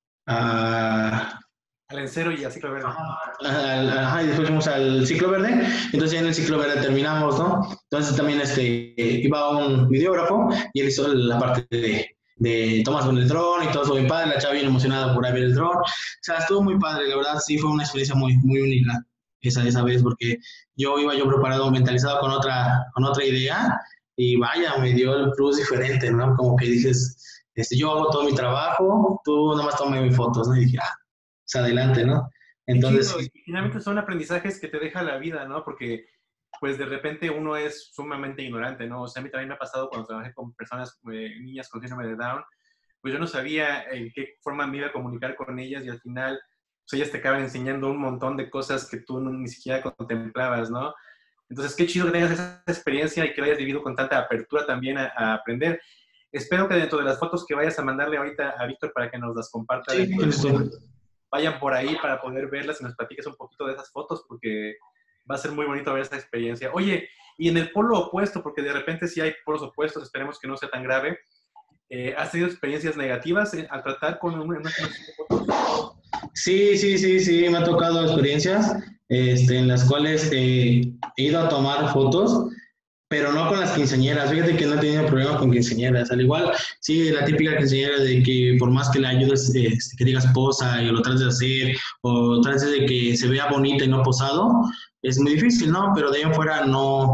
Al Encero y al Ciclo Verde. Ajá, y después fuimos al Ciclo Verde, entonces ya en el Ciclo Verde terminamos, ¿no? Entonces también iba un videógrafo y él hizo la parte de tomas con el dron y todo eso bien padre, la chava bien emocionada por ver el dron, o sea, estuvo muy padre, la verdad sí fue una experiencia muy, muy única esa vez, porque iba yo preparado, mentalizado con otra idea, y vaya, me dio el plus diferente, ¿no? Como que dices, yo hago todo mi trabajo, tú nomás tome mis fotos, ¿no? Y dije, pues adelante, ¿no? Entonces, chido, y finalmente son aprendizajes que te deja la vida, ¿no? Porque pues de repente uno es sumamente ignorante, ¿no? O sea, a mí también me ha pasado cuando trabajé con personas, niñas con síndrome de Down, pues yo no sabía en qué forma me iba a comunicar con ellas y al final, pues ellas te acaban enseñando un montón de cosas que tú ni siquiera contemplabas, ¿no? Entonces, qué chido que tengas esa experiencia y que lo hayas vivido con tanta apertura también a aprender. Espero que dentro de las fotos que vayas a mandarle ahorita a Víctor para que nos las comparta, sí, vayan por ahí para poder verlas y nos platiques un poquito de esas fotos, porque va a ser muy bonito ver esa experiencia. Oye, y en el polo opuesto, porque de repente sí hay polos opuestos, esperemos que no sea tan grave, ¿has tenido experiencias negativas al tratar con una fotos? Sí, me ha tocado experiencias en las cuales he ido a tomar fotos, pero no con las quinceañeras. Fíjate que no he tenido problemas con quinceañeras. Al igual, sí, la típica quinceañera de que por más que le ayudes, que digas posa y lo trates de hacer, o trates de que se vea bonito y no posado, es muy difícil, ¿no? Pero de ahí en fuera no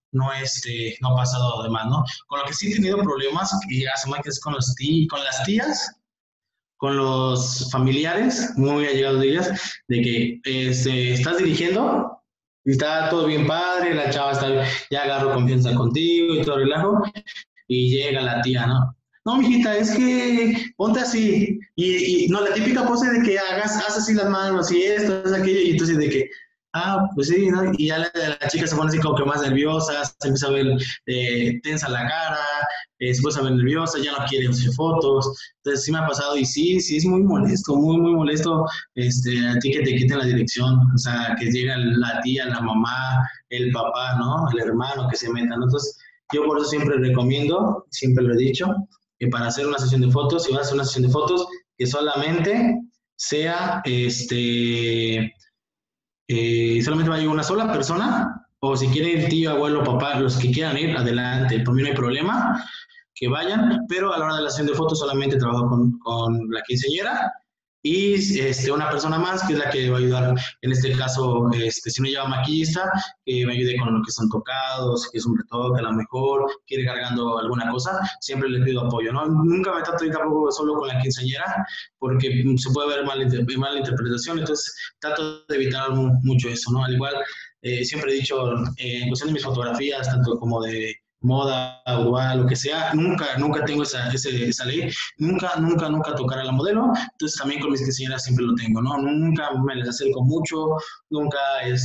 ha pasado de más, ¿no? Con lo que sí he tenido problemas, y hace más que es con las tías, con los familiares, muy allegados de ellas, de que estás dirigiendo y está todo bien padre, la chava ya agarró confianza contigo y todo relajo, y llega la tía, ¿no? No, mijita, es que ponte así, y no, la típica pose de que haz así las manos y esto, es aquello, y entonces de que, pues sí, ¿no? Y ya la chica se pone así como que más nerviosa, se empieza a ver tensa la cara, se empieza a ver nerviosa, ya no quiere hacer fotos. Entonces sí me ha pasado y sí es muy molesto, muy, muy molesto a ti que te quiten la dirección, o sea, que llega la tía, la mamá, el papá, ¿no? El hermano que se meta, ¿no? Entonces yo por eso siempre recomiendo, siempre lo he dicho, que para hacer una sesión de fotos, si vas a hacer una sesión de fotos, que solamente sea solamente vaya una sola persona, o si quiere ir tío, abuelo, papá, los que quieran ir, adelante, por mí no hay problema, que vayan, pero a la hora de la sesión de fotos solamente trabajo con la quinceañera y una persona más que es la que va a ayudar, en este caso, si no lleva maquillista, que me ayude con lo que son tocados, que es un retoque, a lo mejor quiere cargando alguna cosa, siempre le pido apoyo, ¿no? Nunca me trato de ir tampoco solo con la quinceañera, porque se puede ver mala interpretación, entonces trato de evitar mucho eso, ¿no? Al igual, siempre he dicho, en cuestión de mis fotografías, tanto como de moda, urbana, lo que sea, nunca tengo esa ley, nunca tocar a la modelo, entonces también con mis quinceañeras siempre lo tengo, ¿no? Nunca me les acerco mucho, nunca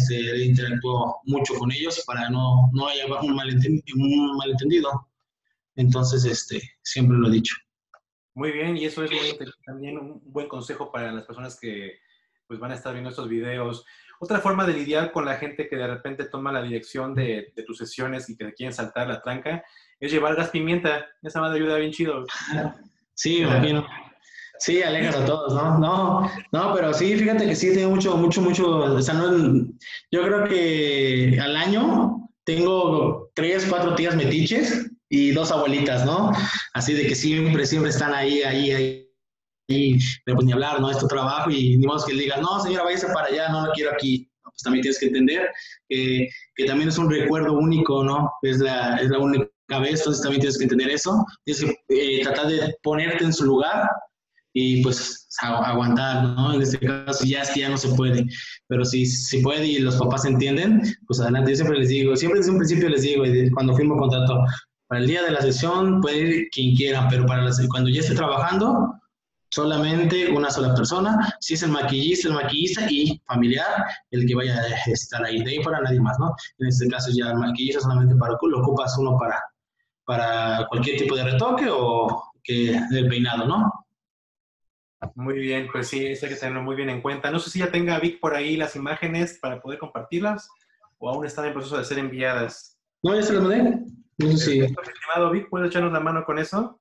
interactúo mucho con ellos para no haya un malentendido, entonces siempre lo he dicho. Muy bien, y eso es muy también un buen consejo para las personas que pues van a estar viendo estos videos. Otra forma de lidiar con la gente que de repente toma la dirección de tus sesiones y que te quieren saltar la tranca es llevar gas pimienta. Esa madre ayuda bien chido. Sí, me imagino. Sí, alejas a todos, ¿no? No, pero sí, fíjate que sí, tengo mucho, o sea, yo creo que al año tengo 3, 4 tías metiches y 2 abuelitas, ¿no? Así de que siempre están ahí. Pero pues ni hablar, ¿no? Es tu trabajo y ni modo que le digas, no, señora, váyase para allá, no lo quiero aquí. Pues también tienes que entender que también es un recuerdo único, ¿no? Es la única vez, entonces también tienes que entender eso. Tienes que tratar de ponerte en su lugar y pues aguantar, ¿no? En este caso ya es que ya no se puede, pero si puede y los papás entienden, pues adelante. Yo siempre les digo, siempre desde un principio les digo, cuando firmo contrato, para el día de la sesión puede ir quien quiera, pero cuando ya esté trabajando, solamente una sola persona, si es el maquillista y familiar, el que vaya a estar ahí, de ahí para nadie más, ¿no? En este caso ya el maquillista solamente lo ocupas uno para cualquier tipo de retoque o del peinado, ¿no? Muy bien, pues sí, eso hay que tenerlo muy bien en cuenta. No sé si ya tenga Vic por ahí las imágenes para poder compartirlas o aún están en proceso de ser enviadas. No, ya se las mandé. No sé si... Perfecto, mi estimado Vic, ¿puedes echarnos la mano con eso?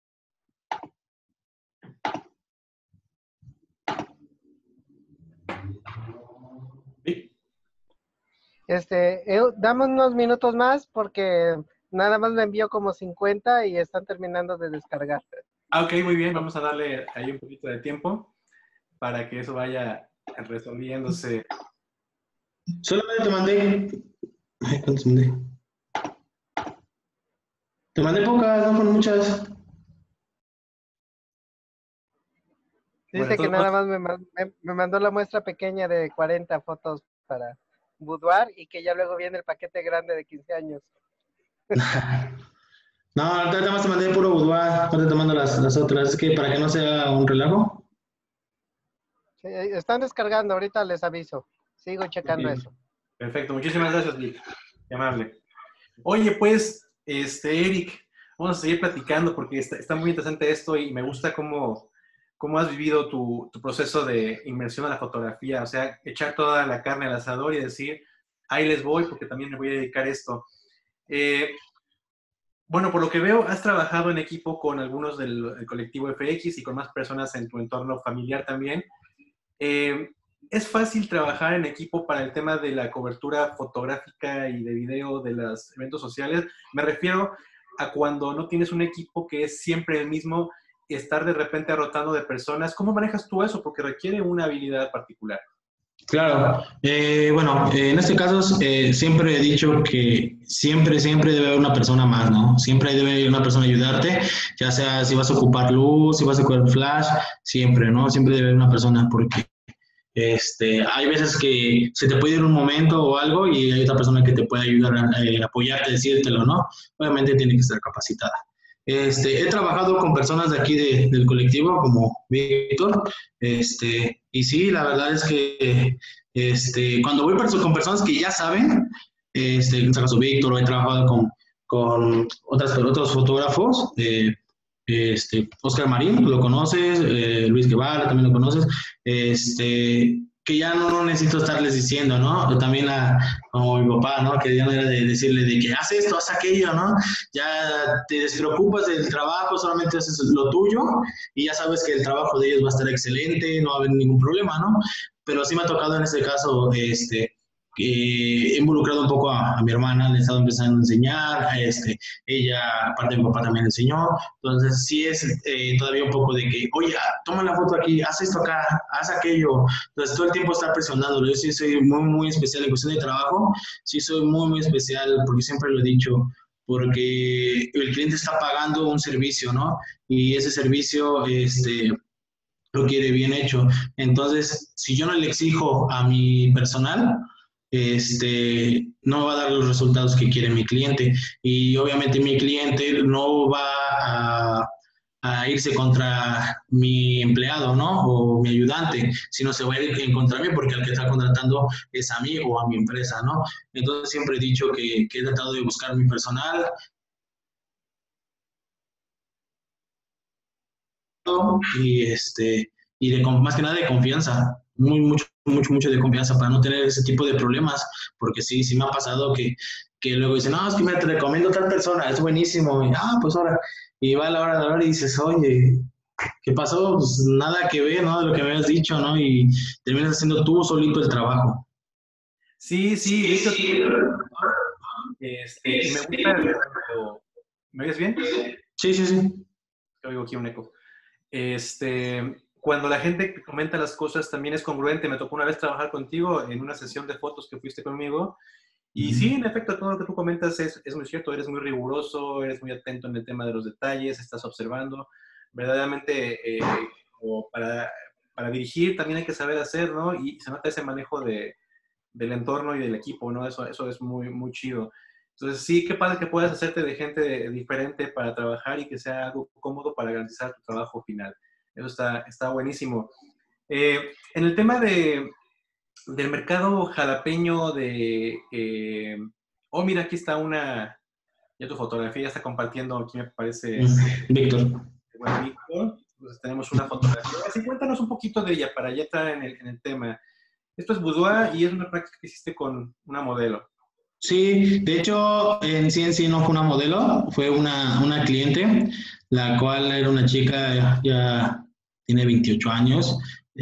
Vic. Dame unos minutos más porque nada más me envió como 50 y están terminando de descargar. Ok, muy bien, vamos a darle ahí un poquito de tiempo para que eso vaya resolviéndose. Solamente te mandé... Ay, ¿cuántos mandé? Te mandé pocas, no fueron muchas. Dice Bueno, que nada más me mandó la muestra pequeña de 40 fotos para Boudoir y que ya luego viene el paquete grande de 15 años. No, ahorita más te mandé puro boudoir, ahorita te mando las otras. Es que para que no sea un relajo. Sí, están descargando, ahorita les aviso. Sigo checando bien. eso. Perfecto, muchísimas gracias, Vic. Qué amable. Oye, pues, Eric, vamos a seguir platicando porque está muy interesante esto y me gusta cómo has vivido tu proceso de inmersión a la fotografía, o sea, echar toda la carne al asador y decir, ahí les voy porque también me voy a dedicar a esto. Bueno, por lo que veo, has trabajado en equipo con algunos del colectivo FX y con más personas en tu entorno familiar también. ¿Es fácil trabajar en equipo para el tema de la cobertura fotográfica y de video de los eventos sociales? Me refiero a cuando no tienes un equipo que es siempre el mismo y estar de repente rotando de personas. ¿Cómo manejas tú eso? Porque requiere una habilidad particular. Claro, bueno, en este caso siempre he dicho que siempre debe haber una persona más, ¿no? Siempre debe haber una persona a ayudarte, ya sea si vas a ocupar luz, si vas a ocupar flash, siempre, ¿no? Siempre debe haber una persona porque hay veces que se te puede ir un momento o algo y hay otra persona que te puede ayudar a apoyarte, decírtelo, ¿no? Obviamente tiene que estar capacitada. He trabajado con personas de aquí del colectivo, como Víctor, y sí, la verdad es que cuando voy con personas que ya saben, en este caso Víctor, he trabajado con otros fotógrafos, Oscar Marín, lo conoces, Luis Guevara, también lo conoces, que ya no necesito estarles diciendo, ¿no? Yo también como mi papá, ¿no? Que ya no era de decirle de que haz esto, haz aquello, ¿no? Ya te despreocupas del trabajo, solamente haces lo tuyo y ya sabes que el trabajo de ellos va a estar excelente, no va a haber ningún problema, ¿no? Pero sí me ha tocado en este caso, he involucrado un poco a mi hermana, le he estado empezando a enseñar, ella, aparte de mi papá, también enseñó, entonces sí es todavía un poco de que, oye, toma la foto aquí, haz esto acá, haz aquello, entonces todo el tiempo estar presionándolo. Yo sí soy muy especial en cuestión de trabajo, sí soy muy especial porque siempre lo he dicho, porque el cliente está pagando un servicio, ¿no? Y ese servicio, lo quiere bien hecho. Entonces, si yo no le exijo a mi personal, no va a dar los resultados que quiere mi cliente. Y obviamente mi cliente no va a irse contra mi empleado, ¿no? O mi ayudante, sino se va a ir en contra mí porque el que está contratando es a mí o a mi empresa, ¿no? Entonces siempre he dicho que he tratado de buscar mi personal y más que nada de confianza, mucho de confianza para no tener ese tipo de problemas, porque sí me ha pasado que luego dicen, no, es que me te recomiendo tal persona, es buenísimo, y pues ahora, y va a la hora y dices, oye, ¿qué pasó? Pues nada que ver, ¿no? De lo que me habías dicho, ¿no? Y terminas haciendo tú solito el trabajo. Sí, de hecho, y me gusta cuando... ¿Me oyes bien? Sí. Oigo aquí un eco. Cuando la gente comenta las cosas también es congruente. Me tocó una vez trabajar contigo en una sesión de fotos que fuiste conmigo. Y sí, en efecto, todo lo que tú comentas es muy cierto. Eres muy riguroso, eres muy atento en el tema de los detalles, estás observando. Verdaderamente, como para dirigir también hay que saber hacer, ¿no? Y se nota ese manejo del entorno y del equipo, ¿no? Eso es muy chido. Entonces, sí, qué padre que puedas hacerte de gente diferente para trabajar y que sea algo cómodo para garantizar tu trabajo final. Eso está buenísimo. En el tema del mercado jalapeño mira, aquí está ya tu fotografía ya está compartiendo, aquí me parece. Víctor. Bueno, Víctor, entonces tenemos una fotografía. Así, cuéntanos un poquito de ella para ya estar en el tema. Esto es boudoir y es una práctica que hiciste con una modelo. Sí, de hecho, en sí no fue una modelo, fue una cliente, la cual era una chica, ya tiene 28 años.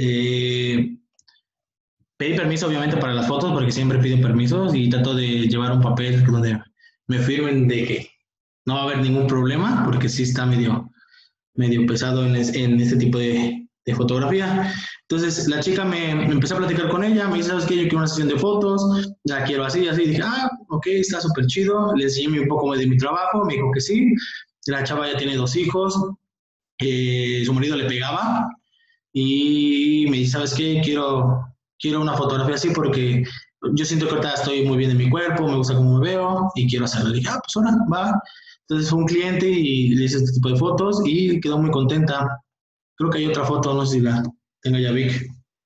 Pedí permiso, obviamente, para las fotos, porque siempre pido permisos y trato de llevar un papel donde me firmen de que no va a haber ningún problema, porque sí está medio pesado en este tipo de fotografía. Entonces, la chica me empezó a platicar con ella, me dice, ¿sabes qué? Yo quiero una sesión de fotos, la quiero así, así. Dije, ok, está súper chido. Le enseñé un poco de mi trabajo, me dijo que sí. La chava ya tiene 2 hijos, su marido le pegaba y me dice, ¿sabes qué? Quiero una fotografía así porque yo siento que ahorita estoy muy bien en mi cuerpo, me gusta cómo me veo y quiero hacerlo. Le dije, pues ahora, va. Entonces fue un cliente y le hice este tipo de fotos y quedó muy contenta. Creo que hay otra foto, no sé si la tenga ya Vic.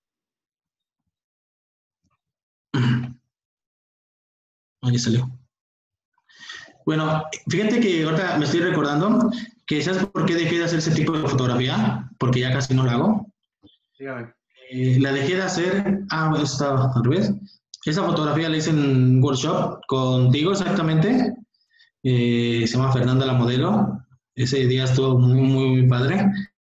Ahí salió. Bueno, fíjate que ahorita me estoy recordando que ¿sabes por qué dejé de hacer ese tipo de fotografía? Porque ya casi no la hago. Dígame. La dejé de hacer, está al revés. Esa fotografía la hice en un workshop contigo exactamente. Se llama Fernanda la modelo. Ese día estuvo muy padre.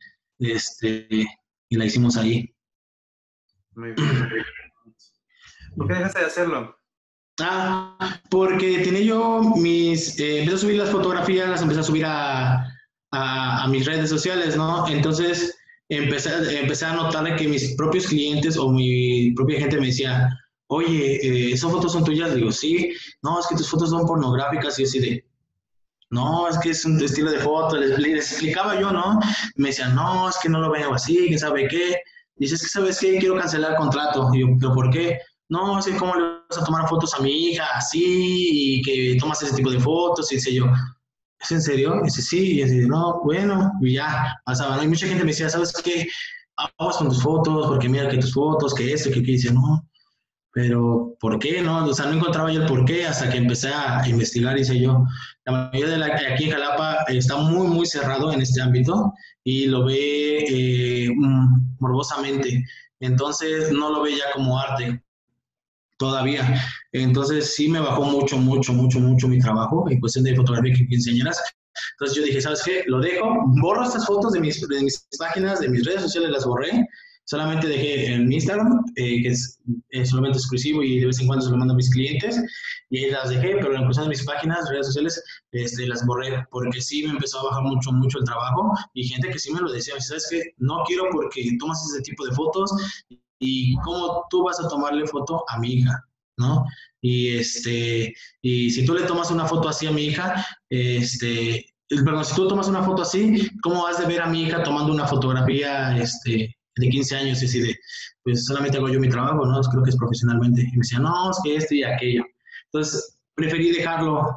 Y la hicimos ahí. Muy bien. ¿Por qué dejaste de hacerlo? Porque tenía yo empecé a subir las fotografías, las empecé a subir a mis redes sociales, ¿no? Entonces empecé a notar que mis propios clientes o mi propia gente me decía, oye, ¿esas fotos son tuyas? Digo, sí. No, es que tus fotos son pornográficas y así de, no, es que es un estilo de foto, les explicaba yo, ¿no? Me decían, no, es que no lo veo así, quién sabe qué. Dices que, ¿sabes qué? Quiero cancelar el contrato. Y yo, ¿pero por qué? No, es que ¿cómo le vas a tomar fotos a mi hija así y que tomas ese tipo de fotos? Y dice yo, ¿es en serio? Y dice, sí. Y dice, no, bueno, y ya pasaba, ¿no? Y mucha gente me decía, ¿sabes qué? Aguas con tus fotos, porque mira que tus fotos, que esto, que dice, no. Pero, ¿por qué? No, o sea, no encontraba yo el por qué hasta que empecé a investigar, hice yo. La mayoría de aquí en Jalapa está muy cerrado en este ámbito y lo ve morbosamente. Entonces, no lo ve ya como arte todavía. Entonces, sí me bajó mucho mi trabajo en cuestión de fotografía que enseñaras. Entonces, yo dije, ¿sabes qué? Lo dejo, borro estas fotos de mis páginas, de mis redes sociales, las borré. Solamente dejé en mi Instagram, que es solamente exclusivo y de vez en cuando se lo mando a mis clientes, y ahí las dejé, pero en cuestión de mis páginas, redes sociales, las borré, porque sí me empezó a bajar mucho el trabajo, y gente que sí me lo decía, ¿sabes qué? No quiero porque tomas ese tipo de fotos, y cómo tú vas a tomarle foto a mi hija, ¿no? Y si tú le tomas una foto así a mi hija, perdón, si tú tomas una foto así, ¿cómo has de ver a mi hija tomando una fotografía, de 15 años y así de, pues solamente hago yo mi trabajo, ¿no? Creo que es profesionalmente. Y me decía, no, es que esto y aquello. Entonces, preferí dejar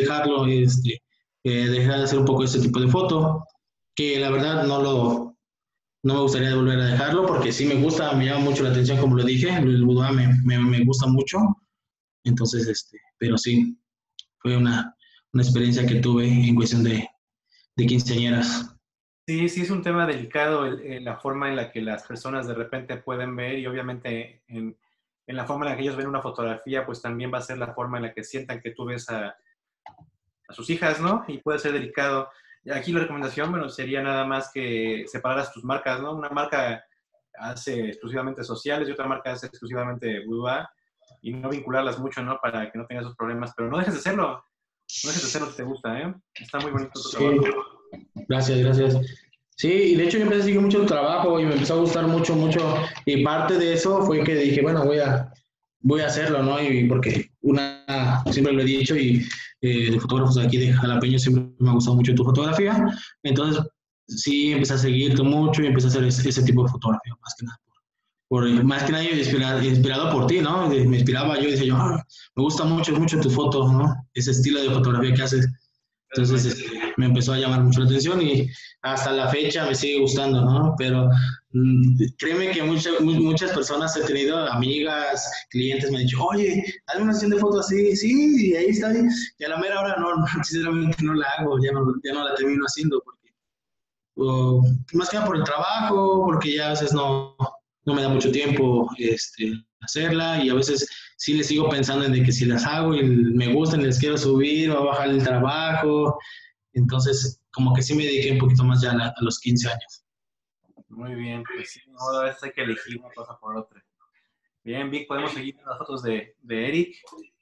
dejar de hacer un poco ese tipo de foto, que la verdad no me gustaría volver a dejarlo, porque sí me gusta, me llama mucho la atención, como lo dije, el boudoir me gusta mucho. Entonces, pero sí, fue una experiencia que tuve en cuestión de quinceañeras. Sí, sí es un tema delicado la forma en la que las personas de repente pueden ver y obviamente en la forma en la que ellos ven una fotografía, pues también va a ser la forma en la que sientan que tú ves a sus hijas, ¿no? Y puede ser delicado. Aquí la recomendación, bueno, sería nada más que separaras tus marcas, ¿no? Una marca hace exclusivamente sociales y otra marca hace exclusivamente boudoir y no vincularlas mucho, ¿no? Para que no tengas esos problemas, pero no dejes de hacerlo. No dejes de hacer lo que te gusta, ¿eh? Está muy bonito tu trabajo. Gracias. Sí, y de hecho yo empecé a seguir mucho el trabajo y me empezó a gustar mucho, y parte de eso fue que dije, bueno, voy a hacerlo, ¿no? Y porque siempre lo he dicho, y de fotógrafos de aquí de Jalapeño siempre me ha gustado mucho tu fotografía, entonces sí empecé a seguirte mucho y empecé a hacer ese tipo de fotografía, más que nada inspirado por ti, ¿no? Me inspiraba, yo decía yo, me gusta mucho tus fotos, ¿no? Ese estilo de fotografía que haces. Entonces me empezó a llamar mucho la atención y hasta la fecha me sigue gustando, ¿no? Pero créeme que muchas personas he tenido, amigas, clientes, me han dicho, oye, hazme una sesión de fotos así, sí, y ahí está. Y a la mera hora no, sinceramente no la hago, ya no la termino haciendo, porque más que nada por el trabajo, porque ya a veces no me da mucho tiempo hacerla, y a veces sí les sigo pensando en de que si las hago y me gustan, les quiero subir, va a bajar el trabajo. Entonces, como que sí me dediqué un poquito más ya a los 15 años. Muy bien, pues sí, no, a veces hay que elegir una cosa por otra. Bien, Vic, podemos seguir con las fotos de Eric.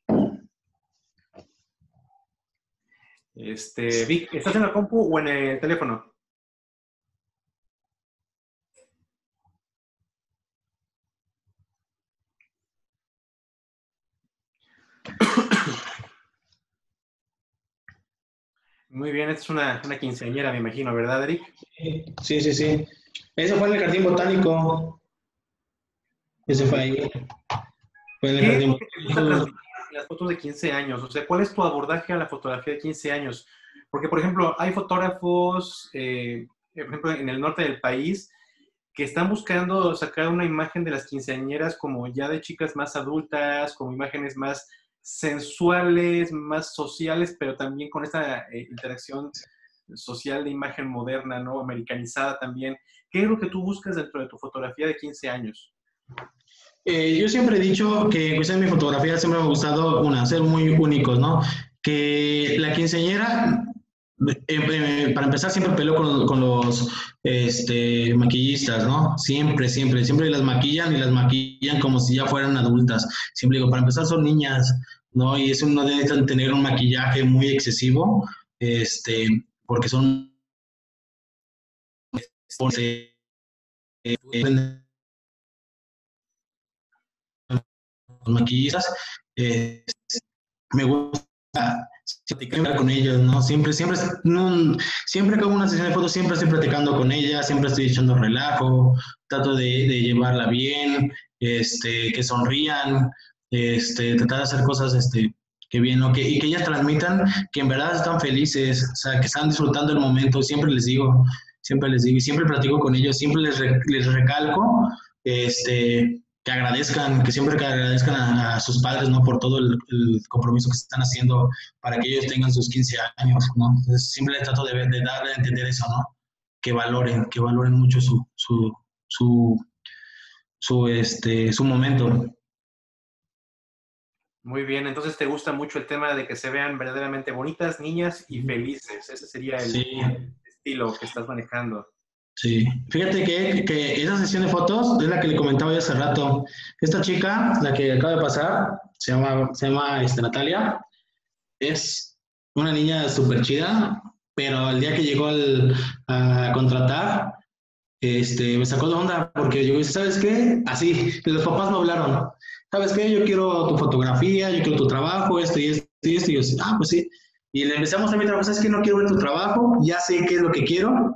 Vic, ¿estás en la compu o en el teléfono? Muy bien, esta es una quinceañera, me imagino, ¿verdad, Eric? Sí, sí, sí. Ese fue en el Jardín Botánico. Ese fue ahí. Fue en el ¿Qué es Jardín lo que te gusta Botánico. transmitir en las fotos de 15 años? O sea, ¿cuál es tu abordaje a la fotografía de 15 años? Porque, por ejemplo, hay fotógrafos, por ejemplo, en el norte del país, que están buscando sacar una imagen de las quinceañeras como ya de chicas más adultas, como imágenes más sensuales, más sociales, pero también con esta interacción social de imagen moderna, ¿no? Americanizada también. ¿Qué es lo que tú buscas dentro de tu fotografía de 15 años? Yo siempre he dicho que pues, en mi fotografía siempre me ha gustado, ser muy únicos, ¿no? Que la quinceañera, para empezar, siempre peleo con los maquillistas, ¿no? Siempre, siempre, siempre las maquillan y las maquillan como si ya fueran adultas. Siempre digo, para empezar son niñas, ¿no? Y eso no debe tener un maquillaje muy excesivo, porque son... los maquillistas, me gusta platicar con ellos, ¿no? Siempre, siempre, no, siempre que hago una sesión de fotos, siempre estoy platicando con ellas, siempre estoy echando relajo, trato de llevarla bien, que sonrían, tratar de hacer cosas, que bien, ¿no? Y que ellas transmitan que en verdad están felices, o sea, que están disfrutando el momento, siempre les digo, y siempre platico con ellos, siempre les recalco, que agradezcan, que siempre que agradezcan a sus padres, ¿no? Por todo el compromiso que se están haciendo para que ellos tengan sus 15 años, ¿no? Entonces, siempre les trato de darle a entender eso, ¿no? Que valoren mucho su momento. Muy bien, entonces te gusta mucho el tema de que se vean verdaderamente bonitas, niñas y felices. Ese sería el estilo que estás manejando. Sí, fíjate que esa sesión de fotos es la que le comentaba yo hace rato. Esta chica, la que acaba de pasar, se llama Natalia, es una niña súper chida, pero el día que llegó a contratar, me sacó de onda porque yo dije, ¿sabes qué? Así, los papás me hablaron, ¿sabes qué? Yo quiero tu fotografía, yo quiero tu trabajo, esto y esto y esto. Y yo, pues sí. Y le empezamos a mi trabajo, ¿sabes qué? No quiero ver tu trabajo, ya sé qué es lo que quiero.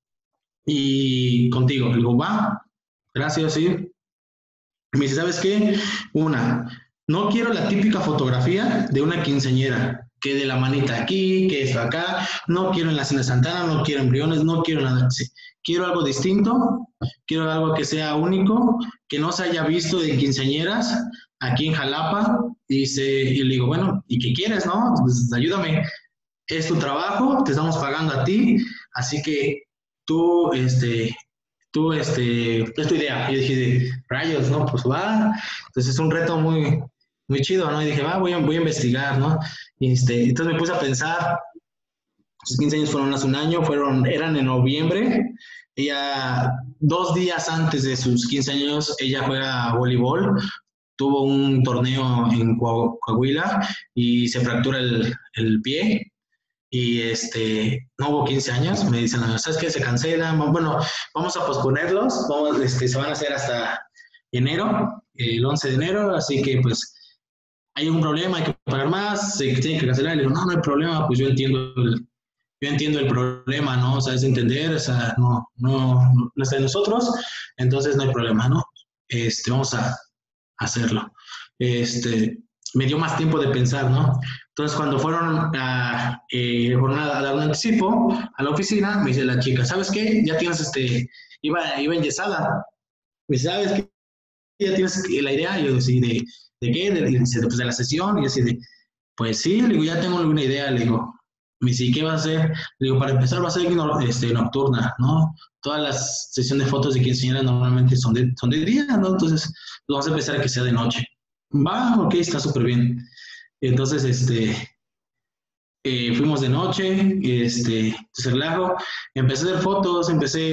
Y contigo, le digo, va, gracias, sí. Me dice, ¿sabes qué? No quiero la típica fotografía de una quinceañera, que de la manita aquí, que esto acá, no quiero en la Cena Santana, no quiero embriones, no quiero nada así. Quiero algo distinto, quiero algo que sea único, que no se haya visto de quinceañeras aquí en Jalapa. Y le digo, bueno, ¿y qué quieres, no? Pues ayúdame, es tu trabajo, te estamos pagando a ti, así que tú, es tu idea. Y dije, rayos, ¿no? Pues va. Entonces es un reto muy, muy chido, ¿no? Y dije, voy a investigar, ¿no? Y entonces me puse a pensar, sus 15 años fueron hace un año, eran en noviembre. Ella, 2 días antes de sus 15 años, ella juega voleibol. Tuvo un torneo en Coahuila y se fractura el pie. Y no hubo 15 años, me dicen, ¿sabes qué? Se cancelan, bueno, vamos a posponerlos, se van a hacer hasta enero, el 11 de enero, así que pues hay un problema, hay que pagar más, se tiene que cancelar. Le digo, no hay problema, pues yo entiendo el problema, ¿no? O sea, es entender, o sea, no está en nosotros, entonces no hay problema, ¿no? Vamos a hacerlo. Me dio más tiempo de pensar, ¿no? Entonces, cuando fueron a dar un anticipo a la oficina, me dice la chica, ¿sabes qué? Ya tienes, iba enyesada. Me dice, ¿sabes qué? Ya tienes la idea. Y yo decía, ¿de qué? Pues de la sesión. Y así pues sí, le digo, ya tengo alguna idea. Le digo, me dice, ¿qué va a hacer? Le digo, para empezar va a ser nocturna, ¿no? Todas las sesiones de fotos de quinceañera normalmente son de día, ¿no? Entonces, lo vamos a empezar a que sea de noche. va, ok, está súper bien. Entonces, fuimos de noche, se relajo, empecé a hacer fotos,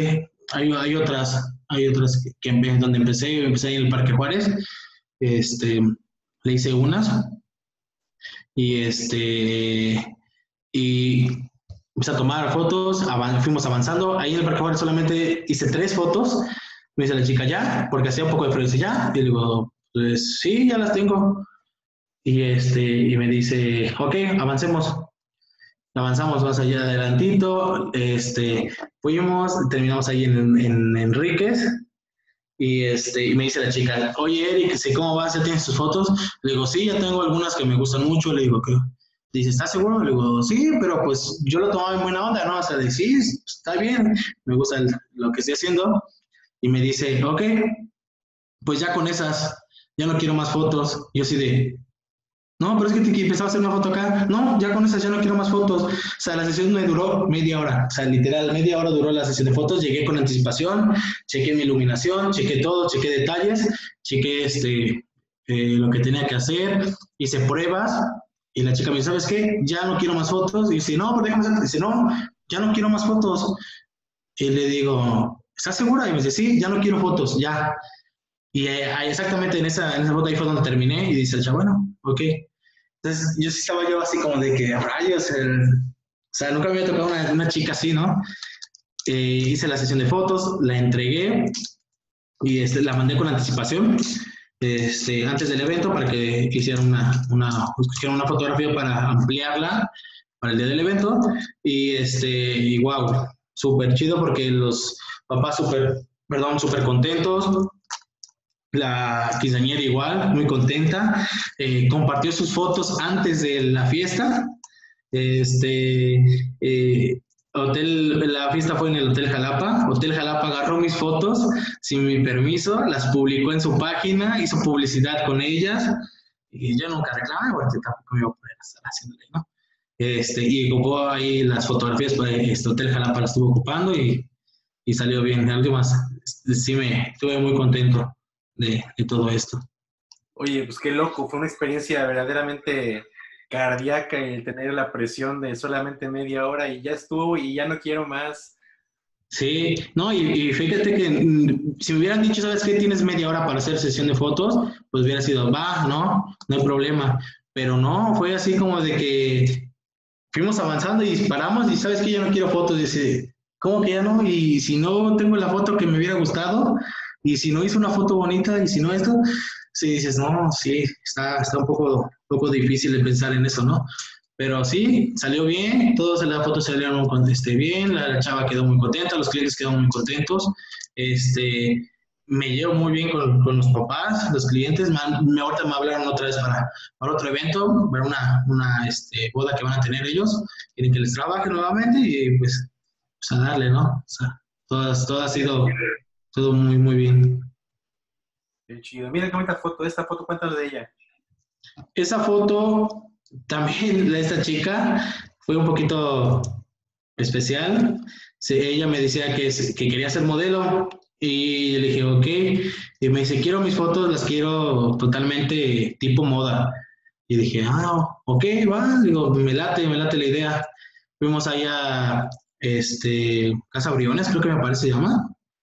hay otras donde empecé ahí en el Parque Juárez, le hice unas, y y empecé a tomar fotos, fuimos avanzando, ahí en el Parque Juárez solamente hice 3 fotos, me dice la chica, ¿ya? Porque hacía un poco de frío, dice, ¿ya? Y le digo, pues sí, ya las tengo, y me dice, ok, avanzamos más allá adelantito, terminamos ahí en Enríquez, y me dice la chica, oye Eric, ¿cómo vas? ¿Ya tienes tus fotos? Le digo, sí, ya tengo algunas que me gustan mucho, le digo, ¿qué? Dice, ¿estás seguro? Le digo, sí, pero pues yo lo tomaba en buena onda, ¿no? O sea, de sí, está bien, me gusta lo que estoy haciendo, y me dice, ok, pues ya con esas, ya no quiero más fotos. Yo así de, no, pero es que empezaba a hacer una foto acá. No, ya con esas ya no quiero más fotos. O sea, la sesión me duró media hora. O sea, literal, media hora duró la sesión de fotos. Llegué con anticipación, chequé mi iluminación, chequé todo, chequé detalles, chequé lo que tenía que hacer, hice pruebas. Y la chica me dice, ¿sabes qué? Ya no quiero más fotos. Y dice, no, pero déjame hacer. Dice, no, ya no quiero más fotos. Y le digo, ¿estás segura? Y me dice, sí, ya no quiero fotos, ya. Y exactamente en esa foto ahí fue donde terminé. Y dice el chavo, bueno, ok. Entonces, yo sí estaba yo así como de que, rayos, o sea, nunca me había tocado una chica así, ¿no? Hice la sesión de fotos, la entregué y la mandé con anticipación antes del evento para que hicieran una fotografía para ampliarla para el día del evento. Y wow, súper chido porque los papás súper contentos. La quinceañera igual, muy contenta, compartió sus fotos antes de la fiesta. La fiesta fue en el Hotel Jalapa. Hotel Jalapa agarró mis fotos sin mi permiso, las publicó en su página, hizo publicidad con ellas, y yo nunca reclamé porque tampoco me iba a poder estar haciéndole, ¿no? Y ocupó ahí las fotografías, pues, Hotel Jalapa las estuvo ocupando y salió bien. En últimas, sí estuve muy contento de todo esto. Oye, pues qué loco, fue una experiencia verdaderamente cardíaca el tener la presión de solamente media hora y ya estuvo y ya no quiero más. Sí, no, y fíjate que si me hubieran dicho, ¿sabes qué? Tienes media hora para hacer sesión de fotos, pues hubiera sido, va, no hay problema. Pero no, fue así como de que fuimos avanzando y disparamos y ¿sabes qué? Ya no quiero fotos. Dice, ¿cómo que ya no? Y si no tengo la foto que me hubiera gustado, y si no hice una foto bonita, y si no esto, sí dices, no, sí, está un poco difícil de pensar en eso, ¿no? Pero sí, salió bien, todas las fotos salieron bien, la chava quedó muy contenta, los clientes quedaron muy contentos, me llevo muy bien con los papás, los clientes, ahorita me hablaron otra vez para otro evento, para una boda que van a tener ellos, quieren que les trabaje nuevamente y pues a darle, ¿no? O sea, todo ha sido todo muy, muy bien. Qué chido. Mira qué bonita foto. Esta foto, cuéntanos de ella. Esa foto, también esta chica, fue un poquito especial. Ella me decía que quería ser modelo y le dije, ok. Y me dice, quiero mis fotos, las quiero totalmente tipo moda. Y dije, ok, va. Digo, me late la idea. Fuimos allá, Casa Briones, creo que me parece se llama.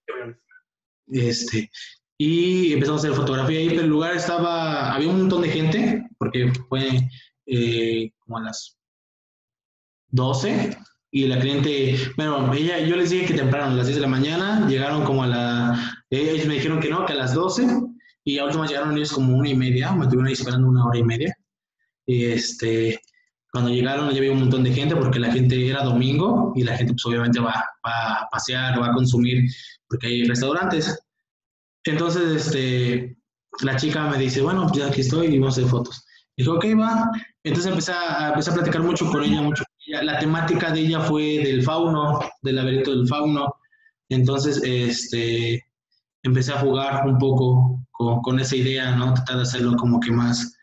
Y empezamos a hacer fotografía ahí, pero el lugar había un montón de gente, porque fue como a las 12, y la cliente, bueno, yo les dije que temprano, a las 10 de la mañana, llegaron como ellos me dijeron que no, que a las 12, y a últimas llegaron ellos como 1:30, me estuvieron ahí esperando 1 hora y media, y cuando llegaron ya había un montón de gente, porque la gente era domingo, y la gente pues obviamente va a pasear, va a consumir, porque hay restaurantes. Entonces, la chica me dice, bueno, pues ya aquí estoy y vamos a hacer fotos. Dijo, ok, va. Entonces empecé a platicar mucho con ella. La temática de ella fue del fauno, del laberinto del fauno. Entonces, empecé a jugar un poco con esa idea, ¿no? Tratar de hacerlo como que más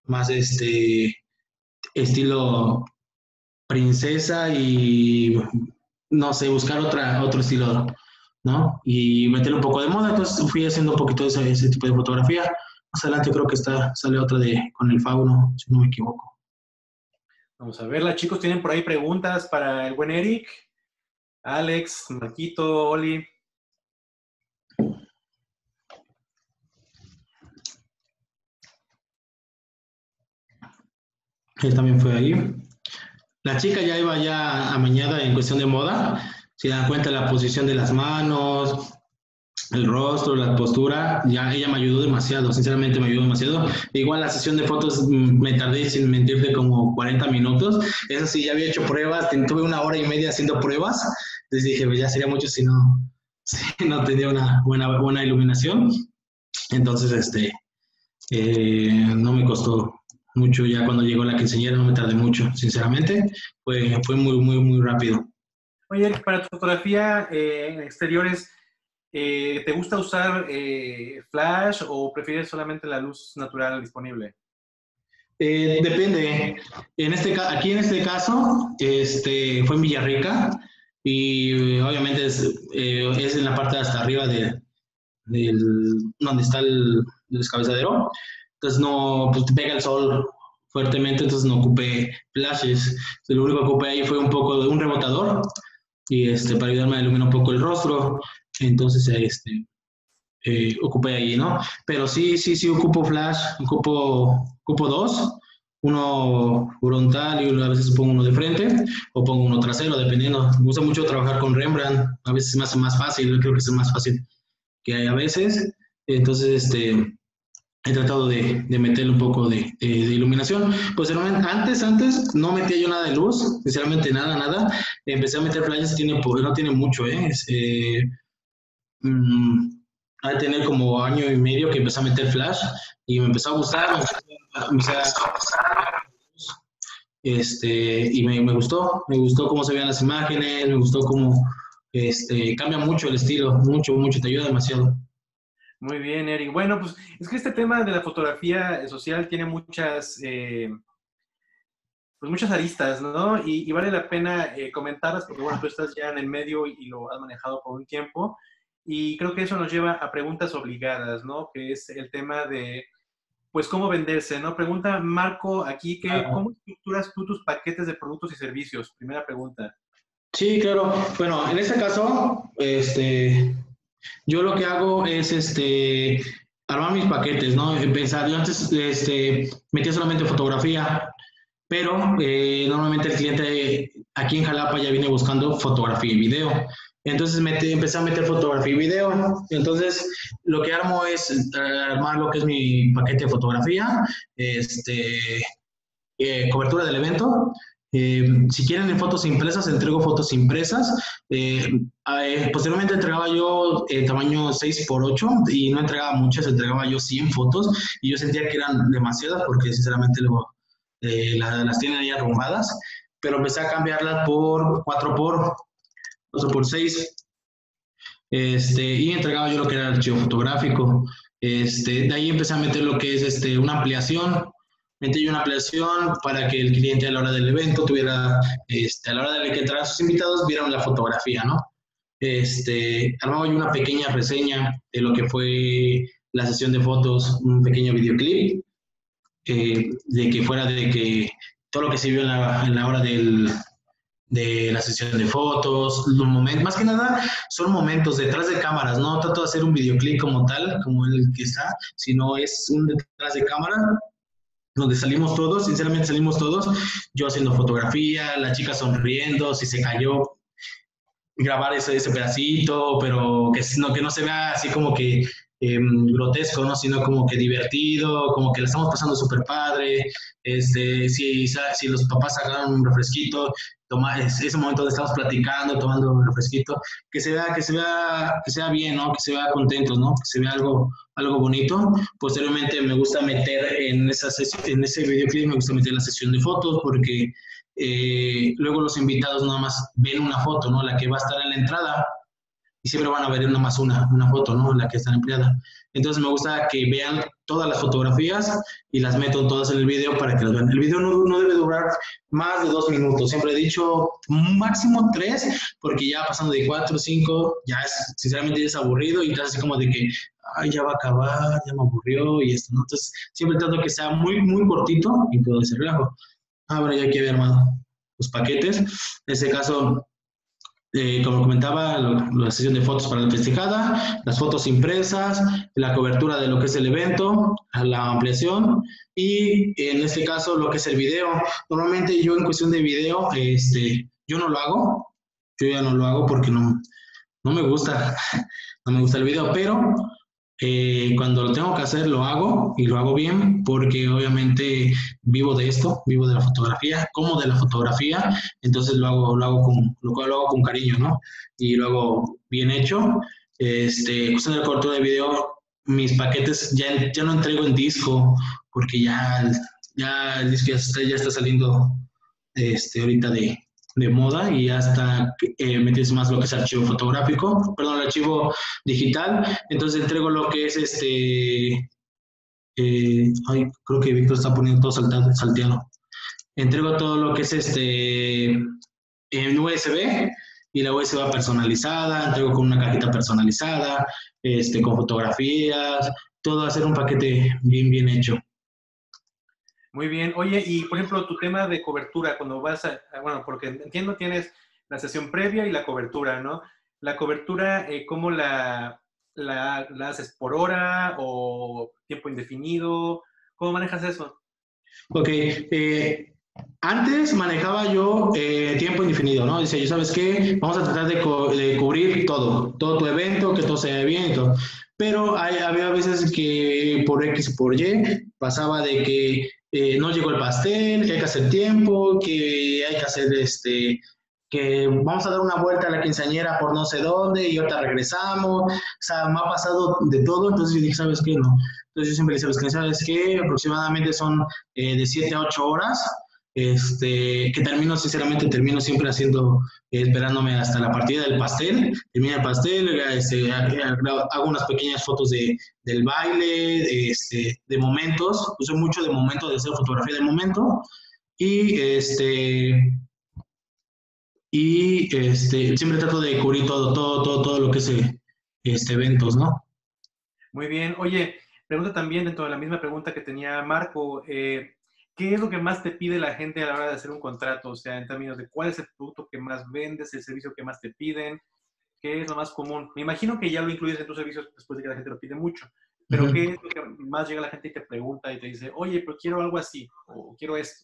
estilo princesa y, no sé, buscar otro estilo, ¿no? Y meterle un poco de moda, entonces fui haciendo un poquito de ese tipo de fotografía, Más adelante creo que sale otra con el fauno, si no me equivoco. Vamos a verla, chicos. ¿Tienen por ahí preguntas para el buen Eric? Alex, Marquito, Oli. Él también fue ahí. La chica ya iba ya amañada en cuestión de moda. Si dan cuenta la posición de las manos, el rostro, la postura, ya ella me ayudó demasiado, sinceramente me ayudó demasiado. Igual la sesión de fotos me tardé, sin mentirte, como 40 minutos. Eso sí, ya había hecho pruebas, tuve 1 hora y media haciendo pruebas. Entonces dije, pues ya sería mucho si no tenía una buena iluminación. Entonces, no me costó mucho. Ya cuando llegó la quinceañera no me tardé mucho, sinceramente. Fue muy, muy, muy rápido. Oye, Eric, para tu fotografía en exteriores, ¿te gusta usar flash o prefieres solamente la luz natural disponible? Depende. Aquí en este caso, fue en Villarrica y obviamente es en la parte de hasta arriba donde está el descabezadero. Entonces pues te pega el sol fuertemente, entonces no ocupé flashes. Lo único que ocupé ahí fue un poco de un rebotador y para ayudarme a iluminar un poco el rostro. Entonces ocupé ahí, ¿no? Pero sí ocupo flash, ocupo 2, uno frontal y a veces pongo uno de frente o pongo uno trasero, dependiendo. Me gusta mucho trabajar con Rembrandt, a veces me hace más fácil, creo que es más fácil que hay a veces. Entonces, he tratado de meterle un poco de iluminación. Pues antes no metía yo nada de luz, sinceramente nada. Empecé a meter flashes, no tiene mucho, ha de tener como 1 año y medio que empecé a meter flash y me empezó a gustar, y me gustó cómo se veían las imágenes, me gustó cómo cambia mucho el estilo, mucho, te ayuda demasiado. Muy bien, Eric. Bueno, pues es que este tema de la fotografía social tiene muchas aristas, ¿no? Y vale la pena comentarlas porque, bueno, tú estás ya en el medio y lo has manejado por un tiempo. Y creo que eso nos lleva a preguntas obligadas, ¿no? Que es el tema de, pues, cómo venderse, ¿no? Pregunta Marco aquí, ¿cómo estructuras tú tus paquetes de productos y servicios? Primera pregunta. Sí, claro. Bueno, en este caso, yo lo que hago es armar mis paquetes, ¿no? Yo antes metía solamente fotografía, pero normalmente el cliente aquí en Jalapa ya viene buscando fotografía y video. Entonces empecé a meter fotografía y video. Entonces lo que armo es armar lo que es mi paquete de fotografía, cobertura del evento. Si quieren fotos impresas, entrego fotos impresas. Posteriormente entregaba yo tamaño 6x8 y no entregaba muchas, entregaba yo 100 fotos y yo sentía que eran demasiadas porque sinceramente luego las tienen ahí arrumbadas, pero empecé a cambiarlas por 4x6 y entregaba yo lo que era el archivo fotográfico. De ahí empecé a meter lo que es una ampliación. Metí yo una ampliación para que el cliente a la hora del evento tuviera, a la hora de que entraran sus invitados, vieran la fotografía, ¿no? Armaba yo una pequeña reseña de lo que fue la sesión de fotos, un pequeño videoclip, de que fuera de que todo lo que se vio en la hora de la sesión de fotos, los momentos, más que nada son momentos detrás de cámaras, no trato de hacer un videoclip como tal, como el que está, sino es un detrás de cámara, donde salimos todos, sinceramente salimos todos, yo haciendo fotografía, la chica sonriendo, si se cayó, grabar ese pedacito, pero que no se vea así como que grotesco, ¿no? Sino como que divertido, como que le estamos pasando súper padre, si los papás agarran un refresquito, ese momento donde estamos platicando, tomando un refresquito, que se vea bien, ¿no? Que se vea contentos, ¿no? Que se vea algo bonito. Posteriormente me gusta meter en ese videoclip, me gusta meter la sesión de fotos porque luego los invitados nada más ven una foto, ¿no? La que va a estar en la entrada. y siempre van a ver nada más una foto, ¿no? La que está empleada. Entonces me gusta que vean todas las fotografías y las meto todas en el video para que las vean. El video no debe durar más de 2 minutos. Siempre he dicho máximo 3, porque ya pasando de 4 o 5, ya es, sinceramente ya es aburrido y estás así como de que, ay, ya va a acabar, ya me aburrió y esto, ¿no? Entonces siempre trato que sea muy, muy cortito y todo ese relajo. Bueno, ya aquí había armado los paquetes. En este caso, como comentaba, la sesión de fotos para la festejada, las fotos impresas, la cobertura de lo que es el evento, la ampliación y en este caso lo que es el video. Normalmente yo en cuestión de video, yo no lo hago, yo ya no lo hago porque no me gusta, no me gusta el video, pero cuando lo tengo que hacer lo hago y lo hago bien porque obviamente vivo de esto, vivo de la fotografía, como de la fotografía, entonces lo hago con cariño, ¿no? Y lo hago bien hecho. Cuestión de la cobertura de video, mis paquetes ya no entrego en disco porque ya el disco ya está saliendo ahorita de moda y ya está metido más lo que es archivo fotográfico, perdón, el archivo digital. Entonces entrego lo que es creo que Víctor está poniendo todo salteado. Entrego todo lo que es en USB y la USB personalizada, entrego con una cajita personalizada, con fotografías, todo hacer un paquete bien hecho. Muy bien. Oye, y por ejemplo, tu tema de cobertura, cuando vas bueno, porque entiendo tienes la sesión previa y la cobertura, ¿no? La cobertura, ¿cómo la haces por hora o tiempo indefinido? ¿Cómo manejas eso? Ok. Antes manejaba yo tiempo indefinido, ¿no? Dice, ¿sabes qué? Vamos a tratar de cubrir todo tu evento, que todo se vea bien y todo. Pero había veces que por X o por Y pasaba de que no llegó el pastel, que hay que hacer tiempo, que hay que hacer que vamos a dar una vuelta a la quinceañera por no sé dónde y ahorita regresamos. O sea, me ha pasado de todo, entonces yo dije, ¿sabes qué? No. Entonces yo siempre le dije, ¿sabes qué? Aproximadamente son de 7 a 8 horas. Que termino siempre haciendo, esperándome hasta la partida del pastel, termina el pastel, hago unas pequeñas fotos del baile, de momentos, uso mucho de momentos, de hacer fotografía de momento, y siempre trato de cubrir todo lo que es eventos, ¿no? Muy bien. Oye, pregunta también dentro de la misma pregunta que tenía Marco, ¿qué es lo que más te pide la gente a la hora de hacer un contrato? O sea, en términos de cuál es el producto que más vendes, el servicio que más te piden, ¿qué es lo más común? Me imagino que ya lo incluyes en tus servicios después de que la gente lo pide mucho, pero ¿qué es lo que más llega a la gente y te pregunta y te dice, oye, pero quiero algo así, o quiero esto?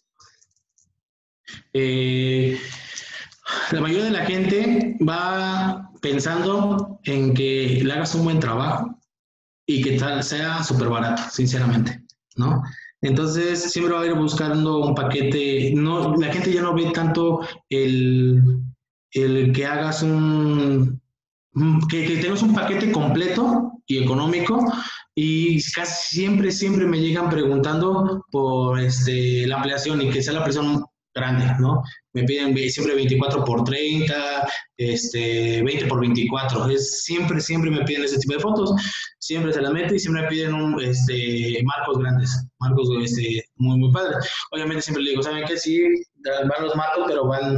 La mayoría de la gente va pensando en que le hagas un buen trabajo y que tal sea súper barato, sinceramente, ¿no? Entonces, siempre va a ir buscando un paquete. No, la gente ya no ve tanto el que hagas que tengas un paquete completo y económico, y casi siempre me llegan preguntando por la ampliación y que sea la ampliación grande, ¿no? Me piden siempre 24x30, 20x24. Siempre me piden ese tipo de fotos. Siempre se las meto y siempre me piden marcos grandes, marcos muy padres. Obviamente siempre le digo, ¿saben qué? Sí, van los marcos, pero van,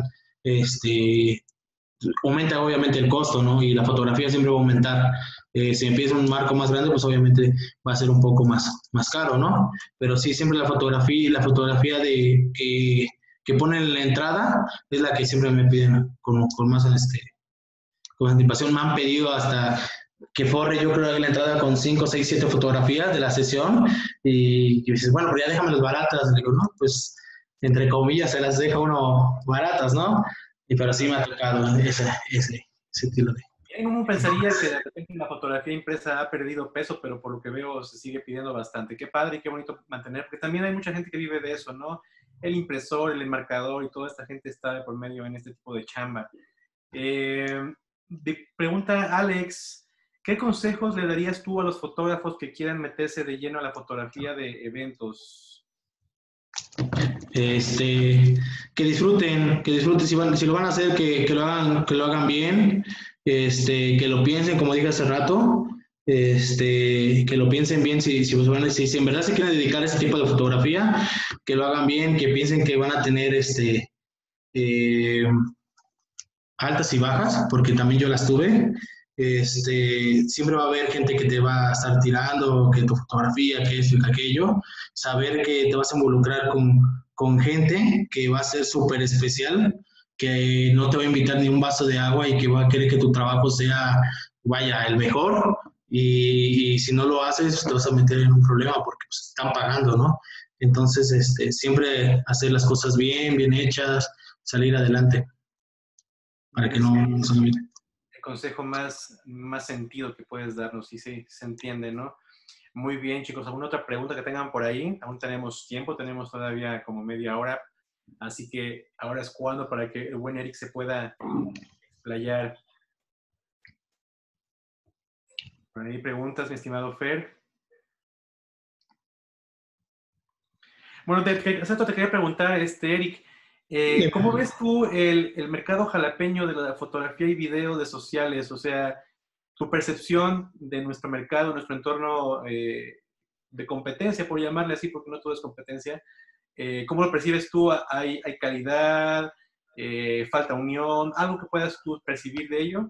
aumenta obviamente el costo, ¿no? Y la fotografía siempre va a aumentar. Si empieza un marco más grande, pues obviamente va a ser un poco más caro, ¿no? Pero sí, siempre la fotografía que ponen en la entrada es la que siempre me piden con más con anticipación. Me han pedido hasta que forre, yo creo, en la entrada con 5, 6, 7 fotografías de la sesión, y dices, bueno, pero ya déjamelas baratas. Le digo, no, pues entre comillas se las deja uno baratas, ¿no? Pero sí me ha tocado ese estilo de... ¿Cómo pensaría que de repente la fotografía impresa ha perdido peso, pero por lo que veo se sigue pidiendo bastante? Qué padre y qué bonito mantener, porque también hay mucha gente que vive de eso, ¿no? El impresor, el enmarcador y toda esta gente está de por medio en este tipo de chamba. Pregunta Alex, ¿qué consejos le darías tú a los fotógrafos que quieran meterse de lleno a la fotografía de eventos? Que disfruten, si lo van a hacer, que lo hagan bien, que lo piensen, como dije hace rato, que lo piensen bien si en verdad se quieren dedicar a ese tipo de fotografía, que lo hagan bien, que piensen que van a tener eh, altas y bajas, porque también yo las tuve. Siempre va a haber gente que te va a estar tirando, que tu fotografía, que esto y que aquello. Saber que te vas a involucrar con gente que va a ser súper especial, que no te va a invitar ni un vaso de agua y que va a querer que tu trabajo sea, vaya, el mejor. Y si no lo haces, te vas a meter en un problema porque pues, están pagando, ¿no? Entonces, siempre hacer las cosas bien, bien hechas, salir adelante para que no se olvide. El consejo más sentido que puedes darnos, y sí, se entiende, ¿no? Muy bien, chicos. ¿Alguna otra pregunta que tengan por ahí? Aún tenemos tiempo, tenemos todavía como media hora. Así que ahora es cuando para que el buen Eric se pueda explayar. Por ahí preguntas, mi estimado Fer. Bueno, te quería preguntar, Eric, ¿cómo ves tú el mercado jalapeño de la fotografía y video de sociales? O sea, tu percepción de nuestro mercado, nuestro entorno de competencia, por llamarle así, porque no todo es competencia. ¿Cómo lo percibes tú? ¿Hay calidad? ¿Falta unión? ¿Algo que puedas tú percibir de ello?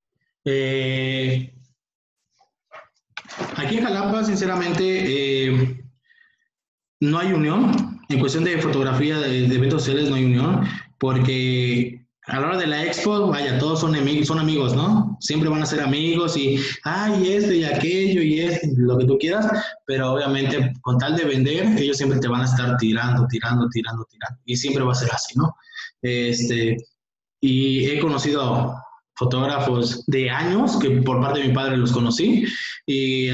Aquí en Jalapa, sinceramente, no hay unión. En cuestión de fotografía de eventos sociales no hay unión, porque a la hora de la expo, vaya, todos son amigos, ¿no? Siempre van a ser amigos y, ay, y aquello y lo que tú quieras, pero obviamente con tal de vender, ellos siempre te van a estar tirando, y siempre va a ser así, ¿no? Y he conocido fotógrafos de años, que por parte de mi padre los conocí, y,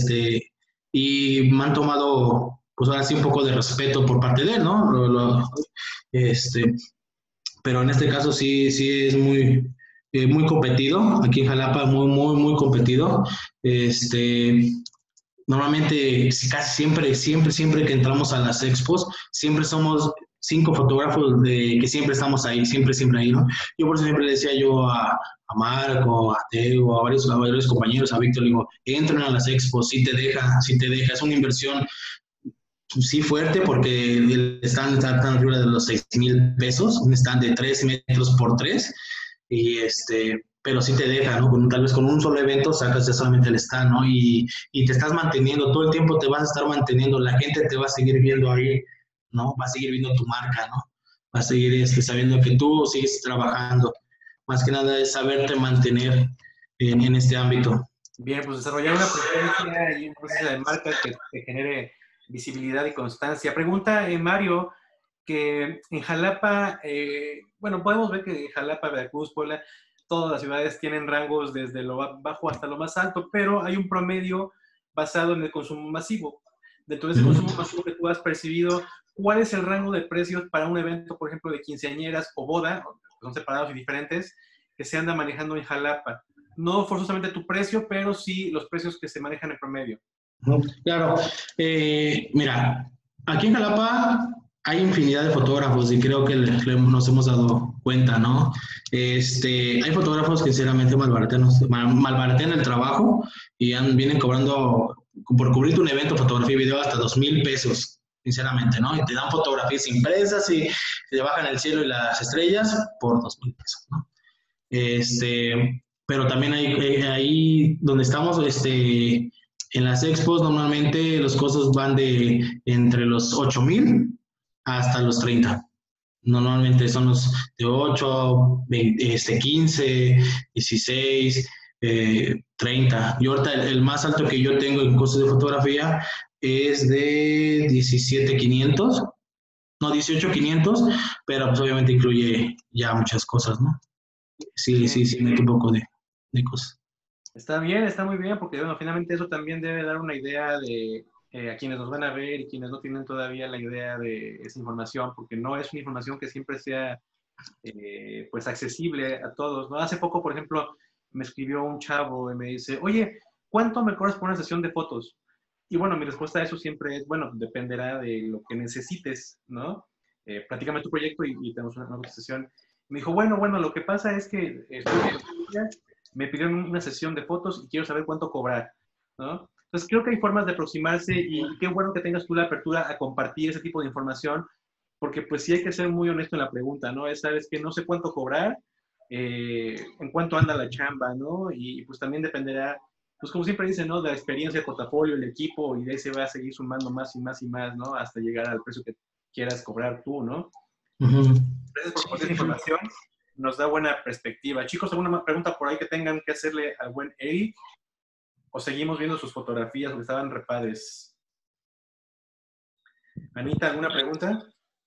y me han tomado, pues ahora sí, un poco de respeto por parte de él, ¿no? Pero en este caso sí es muy competido, aquí en Jalapa muy competido. Normalmente, casi siempre que entramos a las expos, siempre somos 5 fotógrafos que siempre estamos ahí, siempre ahí, ¿no? Yo por eso siempre le decía yo a Marco, a Teo, a varios compañeros, a Víctor, le digo, entren a las expos, si te deja, es una inversión sí fuerte porque el stand está tan arriba de los 6,000 pesos, un stand de 3 metros por 3, y pero sí te deja, ¿no? Tal vez con un solo evento sacas ya solamente el stand, ¿no? Y te estás manteniendo, todo el tiempo te vas a estar manteniendo, la gente te va a seguir viendo ahí, ¿no? Va a seguir viendo tu marca, ¿no? Va a seguir sabiendo que tú sigues trabajando. Más que nada es saberte mantener en este ámbito. Bien, pues desarrollar una presencia y una presencia de marca que genere visibilidad y constancia. Pregunta Mario, que en Jalapa, bueno, podemos ver que Jalapa, Veracruz, Puebla, todas las ciudades tienen rangos desde lo bajo hasta lo más alto, pero hay un promedio basado en el consumo masivo. Dentro de ese consumo masivo que tú has percibido, ¿cuál es el rango de precios para un evento, por ejemplo, de quinceañeras o boda, que son separados y diferentes, que se anda manejando en Jalapa? No forzosamente tu precio, pero sí los precios que se manejan en promedio. Claro, mira, aquí en Jalapa hay infinidad de fotógrafos y creo que nos hemos dado cuenta, ¿no? Hay fotógrafos que sinceramente malbaratean el trabajo y vienen cobrando por cubrir un evento, fotografía y video hasta 2,000 pesos, sinceramente, ¿no? Y te dan fotografías impresas y te bajan el cielo y las estrellas por 2,000 pesos, ¿no? Pero también ahí donde estamos, en las expos normalmente los costos van de entre los 8,000 hasta los 30. Normalmente son los de 8, 20, 15, 16, 30. Y ahorita el más alto que yo tengo en costos de fotografía es de 17,500. No, 18,500, pero pues obviamente incluye ya muchas cosas, ¿no? Sí, mete un poco de cosas. Está bien, está muy bien, porque bueno, finalmente eso también debe dar una idea de a quienes nos van a ver y quienes no tienen todavía la idea de esa información, porque no es una información que siempre sea pues accesible a todos, ¿no? Hace poco, por ejemplo, me escribió un chavo y me dice, oye, ¿cuánto me cobras por una sesión de fotos? Y bueno, mi respuesta a eso siempre es, bueno, dependerá de lo que necesites, ¿no? Platícame tu proyecto y tenemos una sesión. Me dijo, bueno, lo que pasa es que me pidieron una sesión de fotos y quiero saber cuánto cobrar, ¿no? Entonces creo que hay formas de aproximarse y qué bueno que tengas tú la apertura a compartir ese tipo de información, porque pues sí hay que ser muy honesto en la pregunta, ¿no? Es, sabes que no sé cuánto cobrar, en cuánto anda la chamba, ¿no? Y pues también dependerá, pues como siempre dicen, ¿no? De la experiencia, el portafolio, el equipo, y de ahí se va a seguir sumando más y más y más, ¿no? Hasta llegar al precio que quieras cobrar tú, ¿no? Gracias por compartir información, nos da buena perspectiva. Chicos, ¿alguna pregunta por ahí que tengan que hacerle al buen Eric? ¿O seguimos viendo sus fotografías porque estaban repadres? Anita, ¿alguna pregunta?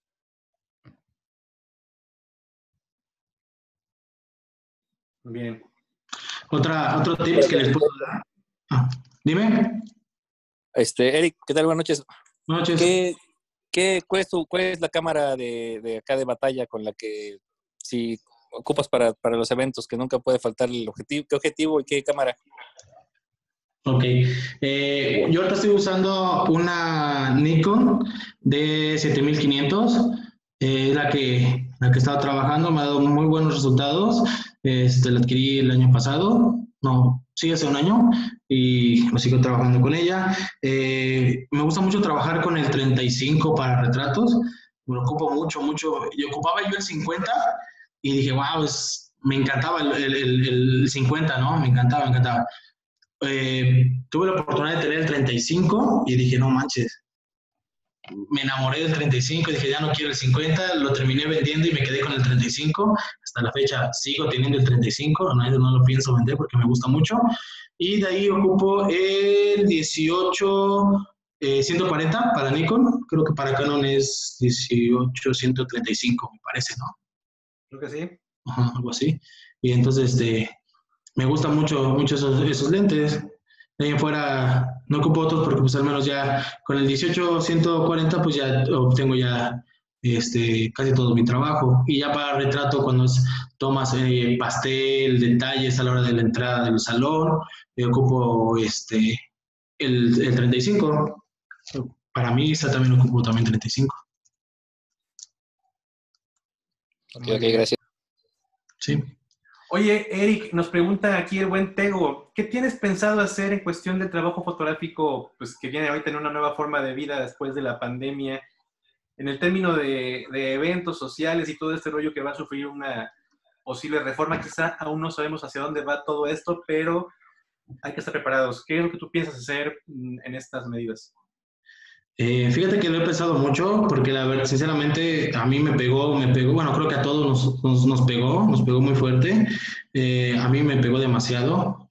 Bien. Otro tip que les puedo dar. Dime. Eric, ¿qué tal? Buenas noches. Buenas noches. ¿Cuál es la cámara de acá de batalla con la que si ocupas para los eventos, que nunca puede faltar el objetivo? ¿Qué objetivo y qué cámara? Ok. Yo ahorita estoy usando una Nikon de 7500. Es la que he estado trabajando, me ha dado muy buenos resultados. La adquirí el año pasado. No, sí, hace un año. Y lo sigo trabajando con ella. Me gusta mucho trabajar con el 35 para retratos. Me lo ocupo mucho. Yo ocupaba yo el 50 y dije, wow, me encantaba el 50, ¿no? Me encantaba. Tuve la oportunidad de tener el 35 y dije, no manches, me enamoré del 35 y dije, ya no quiero el 50, lo terminé vendiendo y me quedé con el 35. Hasta la fecha sigo teniendo el 35, no lo pienso vender porque me gusta mucho. Y de ahí ocupo el 140 para Nikon, creo que para Canon es 135, me parece, ¿no? Creo que sí. Ajá, algo así. Y entonces, me gustan mucho esos lentes. De ahí en fuera no ocupo otros porque pues al menos ya con el 18-140 pues ya obtengo ya casi todo mi trabajo. Y ya para retrato, cuando tomas pastel, detalles a la hora de la entrada del salón, ocupo el 35. Para mí también ocupo también 35. Ok, gracias. Sí. Oye, Eric, nos pregunta aquí el buen Tego, ¿qué tienes pensado hacer en cuestión del trabajo fotográfico, pues que viene ahorita en una nueva forma de vida después de la pandemia, en el término de eventos sociales y todo este rollo que va a sufrir una posible reforma? Quizá aún no sabemos hacia dónde va todo esto, pero hay que estar preparados. ¿Qué es lo que tú piensas hacer en estas medidas? Fíjate que lo he pensado mucho porque la verdad, sinceramente, a mí me pegó, bueno, creo que a todos nos pegó muy fuerte. A mí me pegó demasiado,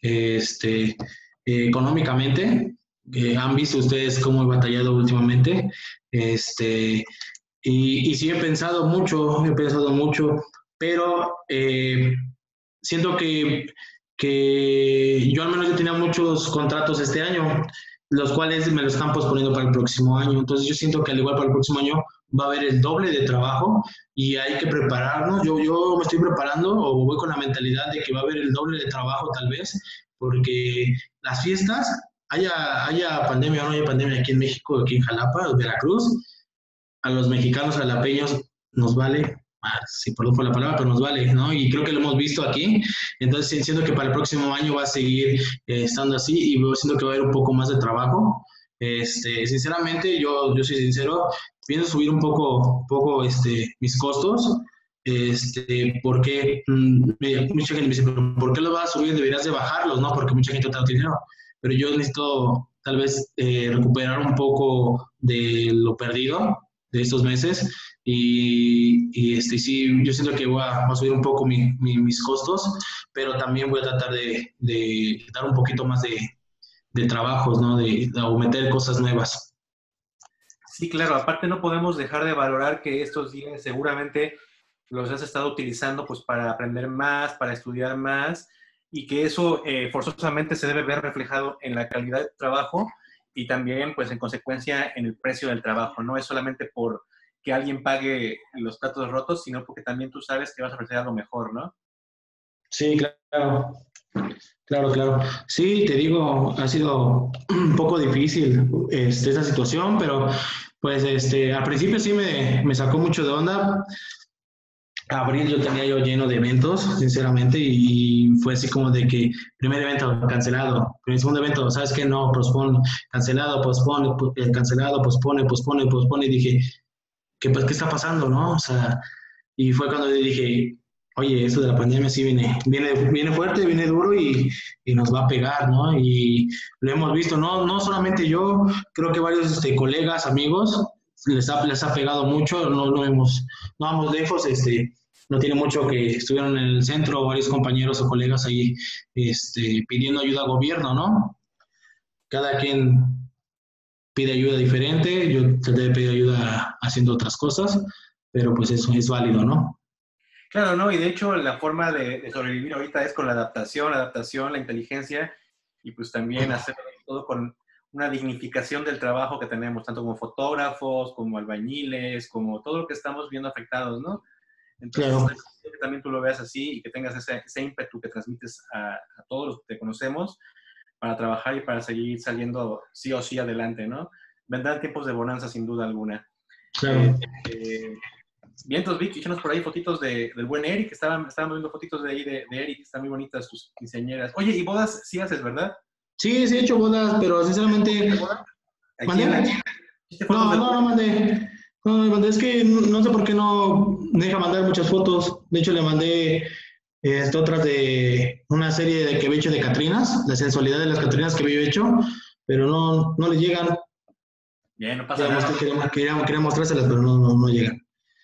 económicamente. Han visto ustedes cómo he batallado últimamente, y sí he pensado mucho, pero siento que yo al menos ya tenía muchos contratos este año, los cuales me los están posponiendo para el próximo año. Entonces yo siento que al igual para el próximo año va a haber el doble de trabajo y hay que prepararnos. Yo me estoy preparando o voy con la mentalidad de que va a haber el doble de trabajo tal vez, porque las fiestas, haya pandemia o no haya pandemia aquí en México, aquí en Jalapa, Veracruz, a los mexicanos jalapeños nos vale, sí, perdón por la palabra, pero nos vale, ¿no? Y creo que lo hemos visto aquí. Entonces siento que para el próximo año va a seguir estando así y siento que va a haber un poco más de trabajo. Sinceramente, yo soy sincero, pienso subir un poco mis costos, porque mucha gente me dice, ¿por qué los vas a subir? Deberías de bajarlos, ¿no? Porque mucha gente te da dinero. Pero yo necesito tal vez recuperar un poco de lo perdido de estos meses y sí, yo siento que voy a subir un poco mis costos, pero también voy a tratar de dar un poquito más de trabajos, ¿no? De meter cosas nuevas. Sí, claro, aparte no podemos dejar de valorar que estos días seguramente los has estado utilizando pues para aprender más, para estudiar más, y que eso forzosamente se debe ver reflejado en la calidad del trabajo y también pues en consecuencia en el precio del trabajo. No es solamente por que alguien pague los platos rotos, sino porque también tú sabes que vas a ofrecer algo mejor, ¿no? Sí, claro. Claro. Sí, te digo, ha sido un poco difícil esta situación, pero pues al principio sí me sacó mucho de onda, abril yo tenía yo lleno de eventos, sinceramente, y fue así como de que primer evento cancelado, segundo evento, ¿sabes qué? No, pospone, cancelado, pospone, cancelado, pospone, y dije, pues, ¿qué está pasando, no? O sea, y fue cuando yo dije, oye, esto de la pandemia sí viene fuerte, viene duro y nos va a pegar, ¿no? Y lo hemos visto, no solamente yo, creo que varios colegas, amigos, les ha pegado mucho, no vamos lejos, no tiene mucho que estuvieron en el centro, varios compañeros o colegas ahí pidiendo ayuda al gobierno, ¿no? Cada quien pide ayuda diferente, yo traté de pedir ayuda haciendo otras cosas, pero pues eso es válido, ¿no? Claro, ¿no? Y de hecho la forma de sobrevivir ahorita es con la adaptación, la inteligencia y pues también hacer todo con una dignificación del trabajo que tenemos, tanto como fotógrafos, como albañiles, como todo lo que estamos viendo afectados, ¿no? Entonces, Claro. que también tú lo veas así y que tengas ese ímpetu que transmites a todos los que te conocemos para trabajar y para seguir saliendo sí o sí adelante, ¿no? Vendrán tiempos de bonanza sin duda alguna. Claro. Vientos, Vic, échanos por ahí fotitos del buen Eric, estábamos viendo fotitos de ahí de Eric, están muy bonitas tus quinceañeras. Oye, y bodas sí haces, ¿verdad? Sí, he hecho bodas, pero sinceramente... ¿Mandé? No mandé. No, es que no sé por qué no deja mandar muchas fotos. De hecho, le mandé otras de una serie de que había hecho de Catrinas, la sensualidad de las Catrinas que había hecho, pero no le llegan. Bien, no pasa nada. Quería mostrárselas, pero no llegan.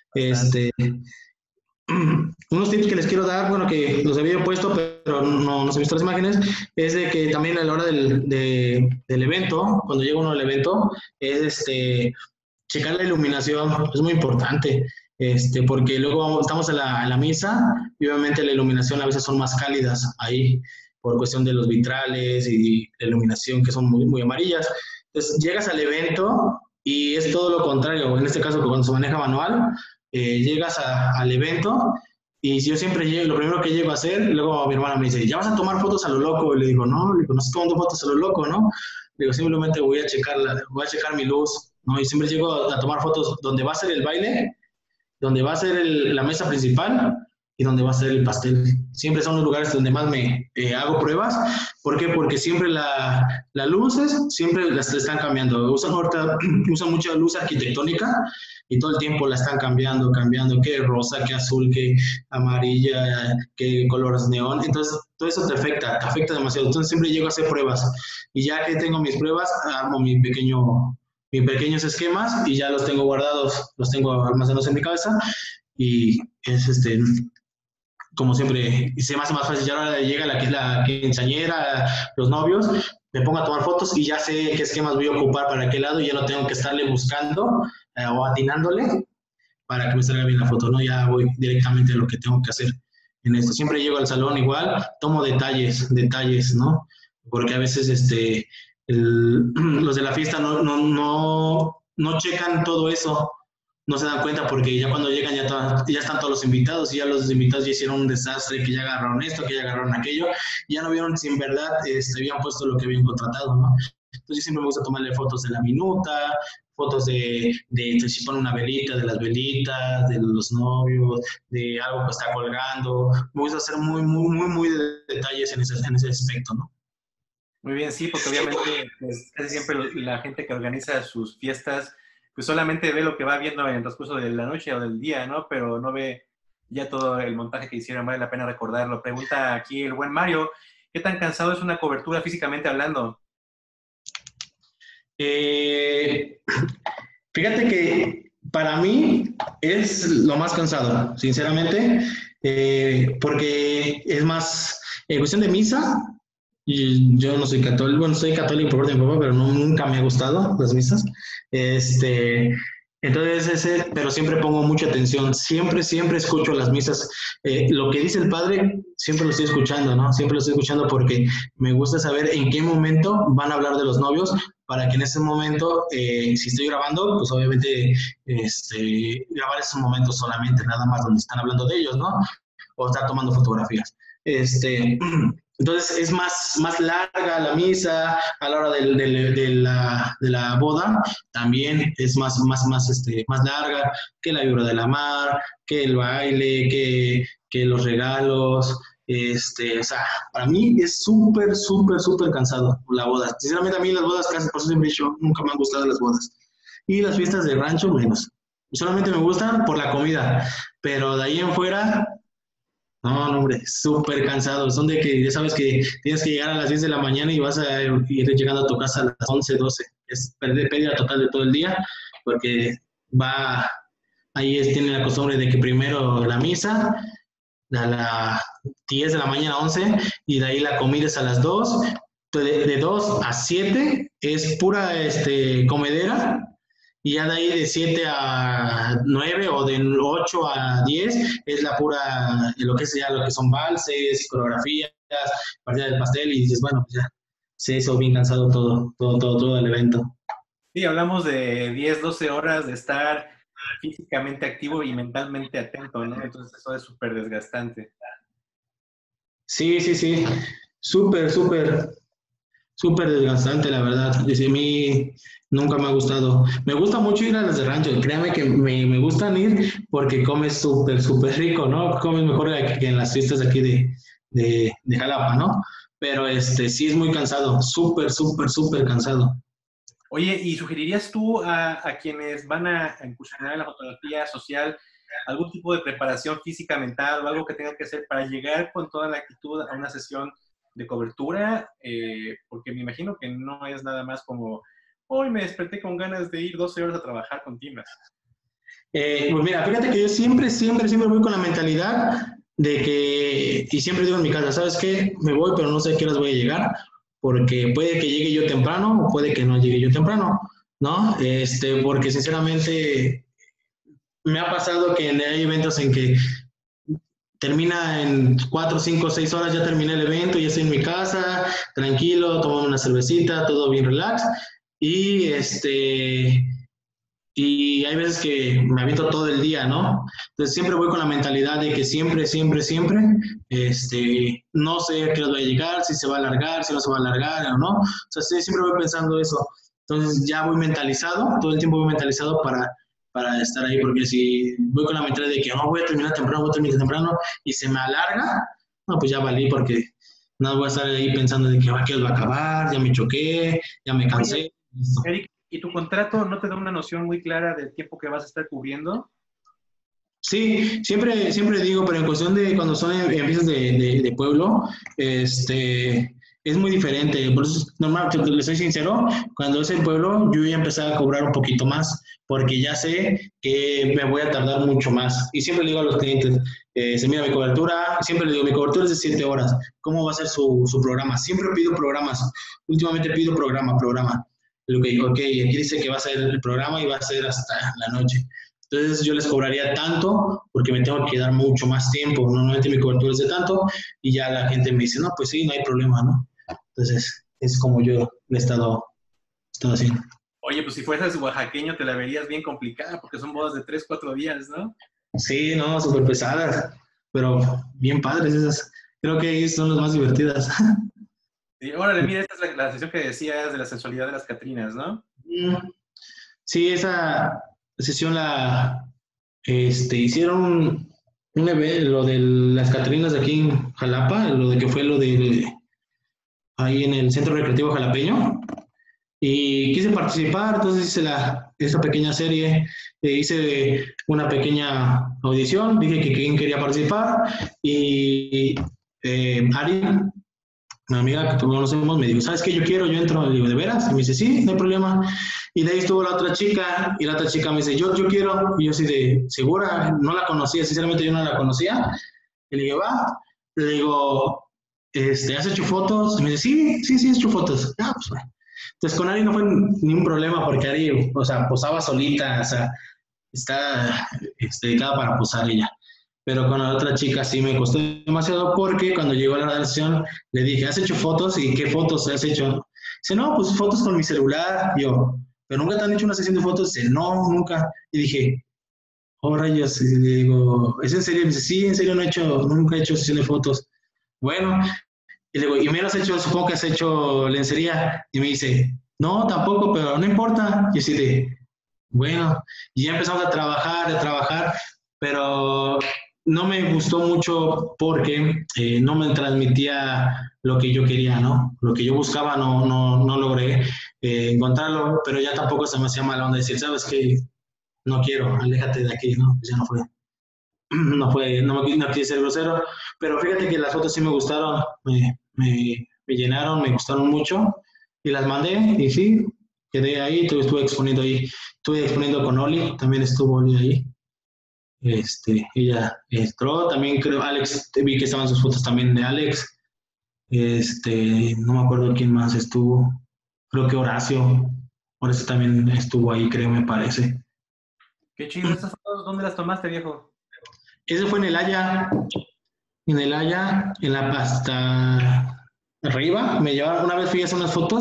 Unos tips que les quiero dar, bueno, que los había puesto, pero no se han visto las imágenes, es de que también a la hora del evento, cuando llega uno al evento, es checar la iluminación, es muy importante, porque luego estamos en la misa y obviamente la iluminación a veces son más cálidas ahí, por cuestión de los vitrales y la iluminación que son muy, muy amarillas. Entonces llegas al evento y es todo lo contrario, en este caso cuando se maneja manual, llegas al evento y yo siempre llego, lo primero que llego a hacer, luego mi hermana me dice, ¿ya vas a tomar fotos a lo loco? Y le digo, no estoy tomando fotos a lo loco, ¿no? Le digo, simplemente voy a checar mi luz, ¿no? Y siempre llego a tomar fotos donde va a ser el baile, donde va a ser la mesa principal y donde va a ser el pastel. Siempre son los lugares donde más me hago pruebas. ¿Por qué? Porque siempre las luces siempre las están cambiando. Usan mucha luz arquitectónica y todo el tiempo la están cambiando, que rosa, que azul, que amarilla, que colores neón. Entonces, todo eso te afecta demasiado. Entonces, siempre llego a hacer pruebas. Y ya que tengo mis pruebas, armo mis pequeños esquemas y ya los tengo guardados, los tengo almacenados en mi cabeza y es como siempre, y se me hace más fácil. Ya ahora llega la quinceañera, los novios, me pongo a tomar fotos y ya sé qué esquemas voy a ocupar para qué lado y ya no tengo que estarle buscando o atinándole para que me salga bien la foto, ¿no? Ya voy directamente a lo que tengo que hacer en esto. Siempre llego al salón igual, tomo detalles, ¿no? Porque a veces los de la fiesta no checan todo eso, no se dan cuenta porque ya cuando llegan ya están todos los invitados y ya los invitados ya hicieron un desastre, que ya agarraron esto, que ya agarraron aquello, ya no vieron si en verdad habían puesto lo que habían contratado, ¿no? Entonces yo siempre me gusta tomarle fotos de la minuta, fotos de si pone una velita, de las velitas, de los novios, de algo que está colgando. Me gusta hacer muy de detalles en ese aspecto, ¿no? Muy bien, sí, porque obviamente pues, casi siempre la gente que organiza sus fiestas pues solamente ve lo que va viendo en el transcurso de la noche o del día, ¿no? Pero no ve ya todo el montaje que hicieron, vale la pena recordarlo. Pregunta aquí el buen Mario, ¿qué tan cansado es una cobertura físicamente hablando? Fíjate que para mí es lo más cansado, sinceramente, porque es más, en cuestión de misa, y yo no soy católico, bueno, soy católico por orden de mi papá, pero nunca me ha gustado las misas. Entonces, pero siempre pongo mucha atención, siempre escucho las misas. Lo que dice el padre, siempre lo estoy escuchando, ¿no? Siempre lo estoy escuchando porque me gusta saber en qué momento van a hablar de los novios, para que en ese momento, si estoy grabando, pues obviamente grabar esos momentos solamente, nada más donde están hablando de ellos, ¿no? o estar tomando fotografías. Entonces es más larga la misa. A la hora de la boda también es más larga, que la vibra de la mar, que el baile, que los regalos. O sea, para mí es súper cansado la boda. Sinceramente a mí las bodas casi, por eso siempre he dicho, nunca me han gustado las bodas. Y las fiestas de rancho menos. Solamente me gustan por la comida, pero de ahí en fuera, no, hombre, súper cansado. Son de que ya sabes que tienes que llegar a las 10 de la mañana y vas a ir llegando a tu casa a las 11, 12. Es pérdida total de todo el día, porque tienen la costumbre de que primero la misa, a las 10 de la mañana, 11, y de ahí la comida es a las 2. De 2 a 7 es pura comedera. Y ya de ahí de 7 a 9 o de 8 a 10 es la pura, lo que son valses, coreografías, partida del pastel, y dices, bueno, pues ya se hizo bien cansado todo el evento. Sí, hablamos de 10, 12 horas de estar físicamente activo y mentalmente atento, ¿no? Entonces eso es súper desgastante. Sí, súper desgastante, la verdad. Desde mí nunca me ha gustado. Me gusta mucho ir a las de rancho. Créame que me gustan ir porque comes súper rico, ¿no? Comes mejor que en las fiestas aquí de Jalapa, ¿no? Pero sí es muy cansado. Súper cansado. Oye, ¿y sugerirías tú a quienes van a incursionar en la fotografía social algún tipo de preparación física, mental o algo que tengan que hacer para llegar con toda la actitud a una sesión de cobertura? Porque me imagino que no es nada más como, hoy me desperté con ganas de ir 12 horas a trabajar con timbras. Pues mira, fíjate que yo siempre voy con la mentalidad de que, y siempre digo en mi casa, ¿sabes qué? Me voy, pero no sé a qué horas voy a llegar, porque puede que llegue yo temprano o puede que no llegue yo temprano, ¿no? Porque sinceramente me ha pasado que hay eventos en que termina en 4, 5, 6 horas, ya terminé el evento, ya estoy en mi casa, tranquilo, tomando una cervecita, todo bien relax, y y hay veces que me aviento todo el día, ¿no? Entonces siempre voy con la mentalidad de que siempre, no sé a qué hora voy a llegar, si se va a alargar, si no se va a alargar o no. O sea, siempre voy pensando eso. Entonces ya voy mentalizado, todo el tiempo voy mentalizado para estar ahí, porque si voy con la mentalidad de que no voy a terminar temprano y se me alarga, no, pues ya valí, porque no voy a estar ahí pensando de que va a acabar, ya me choqué, ya me cansé. Eric, ¿y tu contrato no te da una noción muy clara del tiempo que vas a estar cubriendo? Sí, siempre digo, pero en cuestión de cuando son empresas de pueblo, es muy diferente. Por eso es normal, le soy sincero, cuando es el pueblo, yo ya empecé a cobrar un poquito más, porque ya sé que me voy a tardar mucho más. Y siempre le digo a los clientes, se mira mi cobertura, siempre le digo, mi cobertura es de 7 horas. ¿Cómo va a ser su programa? Siempre pido programas. Últimamente pido programa. Ok, aquí dice que va a ser el programa y va a ser hasta la noche. Entonces yo les cobraría tanto porque me tengo que dar mucho más tiempo. Normalmente mi cobertura es de tanto y ya la gente me dice, no, pues sí, no hay problema, ¿no? Entonces es como yo lo he estado haciendo. Oye, pues si fueras oaxaqueño te la verías bien complicada porque son bodas de 3, 4 días, ¿no? Sí, no, súper pesadas, pero bien padres esas. Creo que son las más divertidas. Sí, órale, mira, esta es la sesión que decías de la sensualidad de las Catrinas, ¿no? Sí, esa sesión hicieron un evento, lo de las Catrinas de aquí en Jalapa, lo de que fue lo de ahí en el Centro Recreativo Jalapeño, y quise participar, entonces hice esa pequeña serie, hice una pequeña audición, dije que quién quería participar, y Ari, una amiga que todos conocemos, me dijo, ¿sabes qué? Yo entro. Le digo, ¿de veras? Y me dice, sí, no hay problema. Y de ahí estuvo la otra chica, y la otra chica me dice, yo quiero. Y yo así de, ¿segura? No la conocía, sinceramente yo no la conocía. Y le digo, va. Le digo, ¿has hecho fotos? Y me dice, sí, he hecho fotos. Ah, pues bueno. Entonces con Ari no fue ningún problema, porque Ari, o sea, posaba solita, o sea, está dedicada para posar ella. Pero con la otra chica sí me costó demasiado, porque cuando llegó a la relación le dije, ¿has hecho fotos? ¿Y qué fotos has hecho? Dice, no, pues fotos con mi celular. Yo, ¿pero nunca te han hecho una sesión de fotos? Dice, no, nunca. Y dije, oh, rayos, y le digo, ¿es en serio? Y me dice, sí, en serio nunca he hecho sesión de fotos. Bueno, y le digo, ¿y menos hecho, supongo que has hecho lencería? Y me dice, no, tampoco, pero no importa. Y así de, bueno, y ya empezamos a trabajar, pero no me gustó mucho porque no me transmitía lo que yo quería, ¿no? Lo que yo buscaba no logré encontrarlo, pero ya tampoco se me hacía mala onda decir, ¿sabes qué? No quiero, aléjate de aquí, ¿no? Pues ya no fue. No quise ser grosero, pero fíjate que las fotos sí me gustaron, me llenaron, me gustaron mucho y las mandé y sí, quedé ahí, estuve exponiendo ahí, estuve exponiendo con Oli, también estuvo Oli ahí. Ella entró, también creo, Alex, vi que estaban sus fotos también de Alex, no me acuerdo quién más estuvo, creo que Horacio también estuvo ahí, creo, me parece. Qué chido, ¿estas fotos dónde las tomaste, viejo? Ese fue en el Haya, en la hasta arriba, me llevaron, una vez fui a hacer unas fotos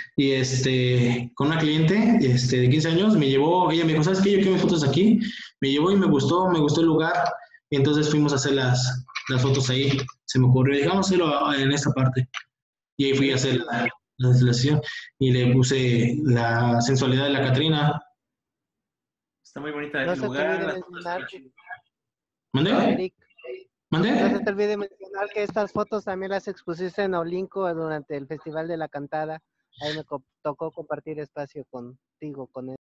y con una cliente de 15 años, ella me dijo, ¿sabes qué? Yo quiero mis fotos aquí, me llevó y me gustó el lugar, y entonces fuimos a hacer las fotos ahí, se me ocurrió, dije, vamos a hacerlo en esta parte, y ahí fui a hacer la sesión, y le puse la sensualidad de la Catrina. Está muy bonita No el se te lugar. olvide mencionar, ¿Mandé? Eric, no se ¿Mandé? te olvide mencionar que estas fotos también las expusiste en Olinco durante el Festival de la Cantada. Ahí me tocó compartir espacio contigo, con él.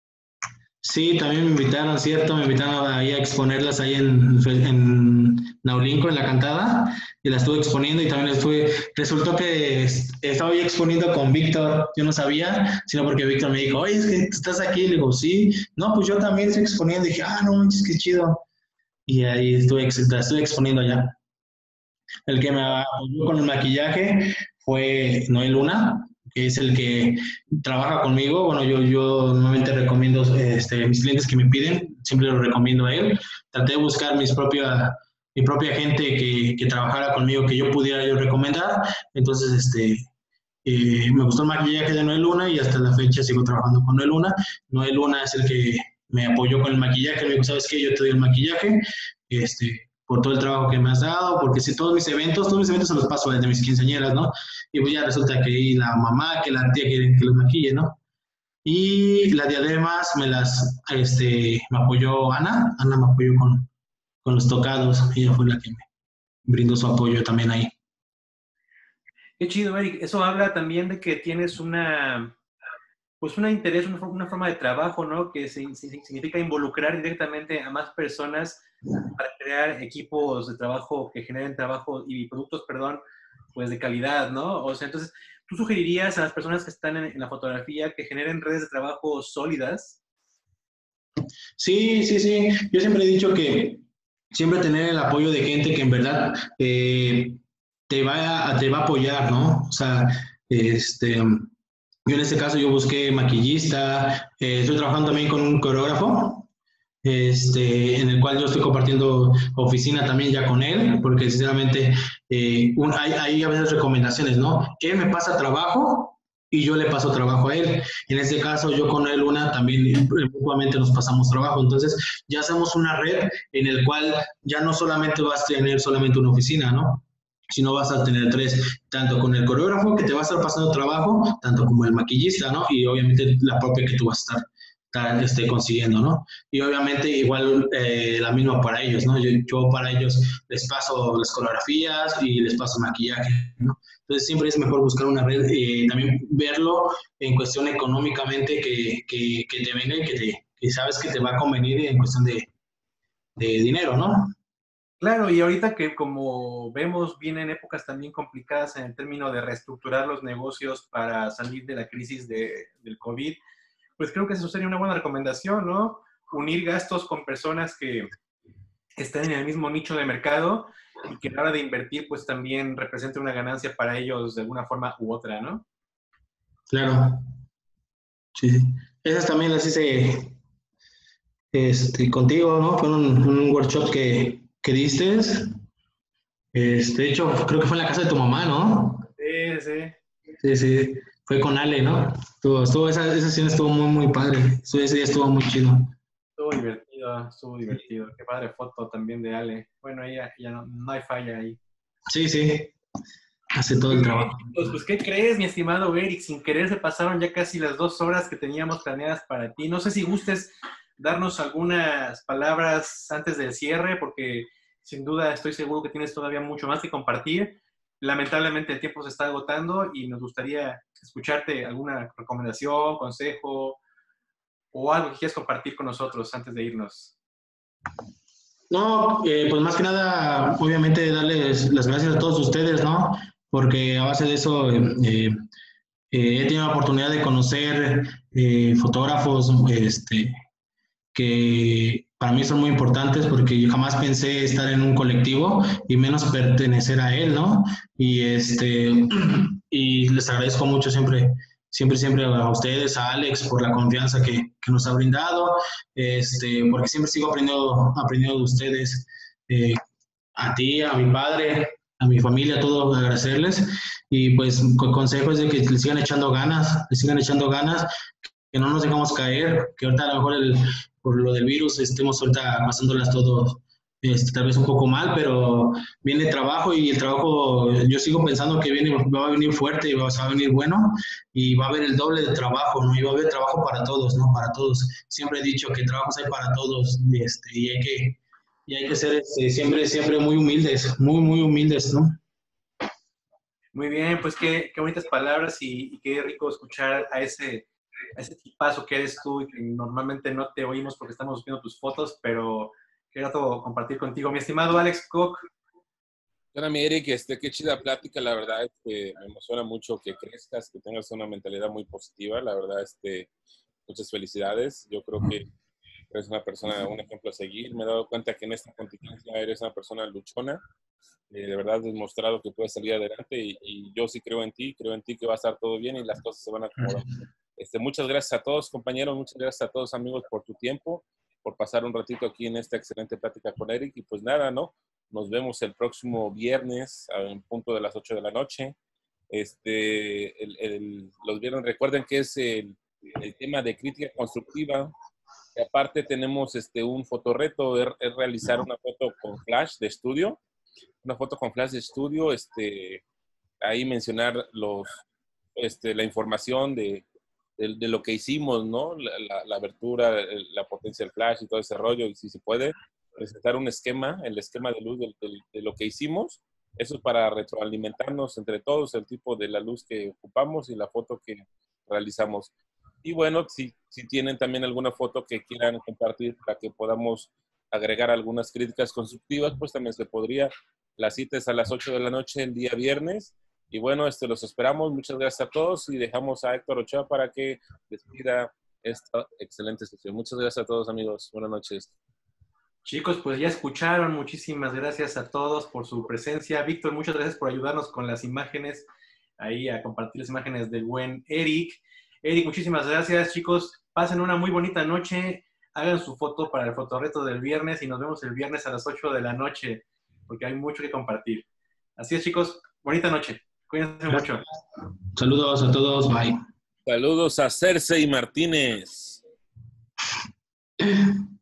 Sí, también me invitaron, ¿cierto? Me invitaron ahí a exponerlas ahí en Naulinco, en la Cantada, y las estuve exponiendo y también resultó que estaba ahí exponiendo con Víctor, yo no sabía, sino porque Víctor me dijo, oye, es que estás aquí, le digo, sí, no, pues yo también estoy exponiendo, y dije, no manches, qué chido, y ahí estuve exponiendo allá. El que me apoyó con el maquillaje fue Noel Luna, que es el que trabaja conmigo. Bueno, yo normalmente recomiendo mis clientes que me piden, siempre lo recomiendo a él. Traté de buscar mi propia gente que trabajara conmigo, que yo pudiera recomendar. Entonces, me gustó el maquillaje de Noel Luna y hasta la fecha sigo trabajando con Noel Luna. Noel Luna es el que me apoyó con el maquillaje, me dijo, ¿sabes qué? Yo te doy el maquillaje, por todo el trabajo que me has dado, porque si todos mis eventos se los paso desde mis quinceañeras, ¿no? Y pues ya resulta que ahí la mamá, que la tía que los maquille, ¿no? Y las diademas me apoyó Ana me apoyó con los tocados, ella fue la que me brindó su apoyo también ahí. Qué chido, Eric. Eso habla también de que tienes un interés, una forma de trabajo, ¿no? Que significa involucrar directamente a más personas para crear equipos de trabajo que generen trabajo y productos, pues de calidad, ¿no? O sea, entonces, ¿tú sugerirías a las personas que están en la fotografía que generen redes de trabajo sólidas? Sí. Yo siempre he dicho que siempre tener el apoyo de gente que en verdad te va a apoyar, ¿no? O sea, yo en este caso yo busqué maquillista, estoy trabajando también con un coreógrafo, en el cual yo estoy compartiendo oficina también ya con él, porque sinceramente hay a veces recomendaciones, ¿no? Él me pasa trabajo y yo le paso trabajo a él. En este caso yo con él también mutuamente nos pasamos trabajo, entonces ya hacemos una red en el cual ya no solamente vas a tener solamente una oficina, ¿no? Sino vas a tener 3, tanto con el coreógrafo que te va a estar pasando trabajo, tanto como el maquillista, ¿no? Y obviamente la propia que tú vas a estar consiguiendo, ¿no? Y obviamente igual la misma para ellos, ¿no? Yo para ellos les paso las coreografías y les paso maquillaje, ¿no? Entonces siempre es mejor buscar una red, también verlo en cuestión económicamente que te venga y que sabes que te va a convenir en cuestión de dinero, ¿no? Claro, y ahorita que como vemos vienen épocas también complicadas en el término de reestructurar los negocios para salir de la crisis del COVID, pues creo que eso sería una buena recomendación, ¿no? Unir gastos con personas que estén en el mismo nicho de mercado y que a la hora de invertir pues también represente una ganancia para ellos de alguna forma u otra, ¿no? Claro. Sí. Esas también las hice contigo, ¿no? Fue un workshop que diste. De hecho, creo que fue en la casa de tu mamá, ¿no? Sí. Sí. Fue con Ale, ¿no? Esa sesión estuvo muy, muy padre. Ese día estuvo muy chido. Estuvo divertido. estuvo divertido. Qué padre foto también de Ale. Bueno, ahí ya no hay falla ahí. Sí, sí, hace todo el trabajo. Pues, ¿qué crees, mi estimado Eric? Sin querer se pasaron ya casi las 2 horas que teníamos planeadas para ti. No sé si gustes darnos algunas palabras antes del cierre, porque sin duda estoy seguro que tienes todavía mucho más que compartir. Lamentablemente el tiempo se está agotando y nos gustaría escucharte alguna recomendación, consejo o algo que quieras compartir con nosotros antes de irnos. No, pues más que nada, obviamente darles las gracias a todos ustedes, ¿no? Porque a base de eso he tenido la oportunidad de conocer fotógrafos que para mí son muy importantes porque yo jamás pensé estar en un colectivo y menos pertenecer a él, ¿no? Y les agradezco mucho siempre a ustedes, a Alex, por la confianza que nos ha brindado, porque siempre sigo aprendiendo de ustedes, a ti, a mi padre, a mi familia, a todos agradecerles. Y pues el consejo es de que le sigan echando ganas, que no nos dejamos caer, que ahorita a lo mejor por lo del virus estemos ahorita pasándolas todo tal vez un poco mal, pero viene trabajo y el trabajo yo sigo pensando que va a venir fuerte y va a venir bueno y va a haber el doble de trabajo, ¿no? Y va a haber trabajo para todos, ¿no? Para todos. Siempre he dicho que trabajos hay para todos y hay que ser siempre muy humildes, muy humildes, ¿no? Muy bien, pues qué bonitas palabras y qué rico escuchar a ese tipazo que eres tú y que normalmente no te oímos porque estamos viendo tus fotos, pero qué grato compartir contigo. Mi estimado Alex Koch. Bueno, mi Eric, qué chida plática, la verdad, me emociona mucho que crezcas, que tengas una mentalidad muy positiva, la verdad, muchas felicidades. Yo creo que eres una persona, un ejemplo a seguir. Me he dado cuenta que en esta contingencia eres una persona luchona. De verdad has demostrado que puedes salir adelante y yo sí creo en ti que va a estar todo bien y las cosas se van a acomodar. Muchas gracias a todos, compañeros, muchas gracias a todos, amigos, por tu tiempo, por pasar un ratito aquí en esta excelente plática con Eric. Y pues nada, ¿no? Nos vemos el próximo viernes en punto de las 8 de la noche. Los viernes, recuerden que es el tema de crítica constructiva. Y aparte tenemos un fotorreto, es realizar una foto con flash de estudio. Una foto con flash de estudio, ahí mencionar la información de lo que hicimos, ¿no? La abertura, la potencia del flash y todo ese rollo, y si se puede, presentar un esquema, el esquema de luz de lo que hicimos. Eso es para retroalimentarnos entre todos, el tipo de la luz que ocupamos y la foto que realizamos. Y bueno, si tienen también alguna foto que quieran compartir para que podamos agregar algunas críticas constructivas, pues también se podría. La cita es a las 8 de la noche el día viernes. Y bueno, los esperamos. Muchas gracias a todos y dejamos a Héctor Ochoa para que despida esta excelente sesión. Muchas gracias a todos, amigos. Buenas noches. Chicos, pues ya escucharon. Muchísimas gracias a todos por su presencia. Víctor, muchas gracias por ayudarnos con las imágenes, ahí a compartir las imágenes del buen Eric. Eric, muchísimas gracias. Chicos, pasen una muy bonita noche. Hagan su foto para el fotorreto del viernes y nos vemos el viernes a las 8 de la noche, porque hay mucho que compartir. Así es, chicos. Bonita noche. Cuídense mucho. Saludos a todos. Bye. Saludos a Cersei Martínez.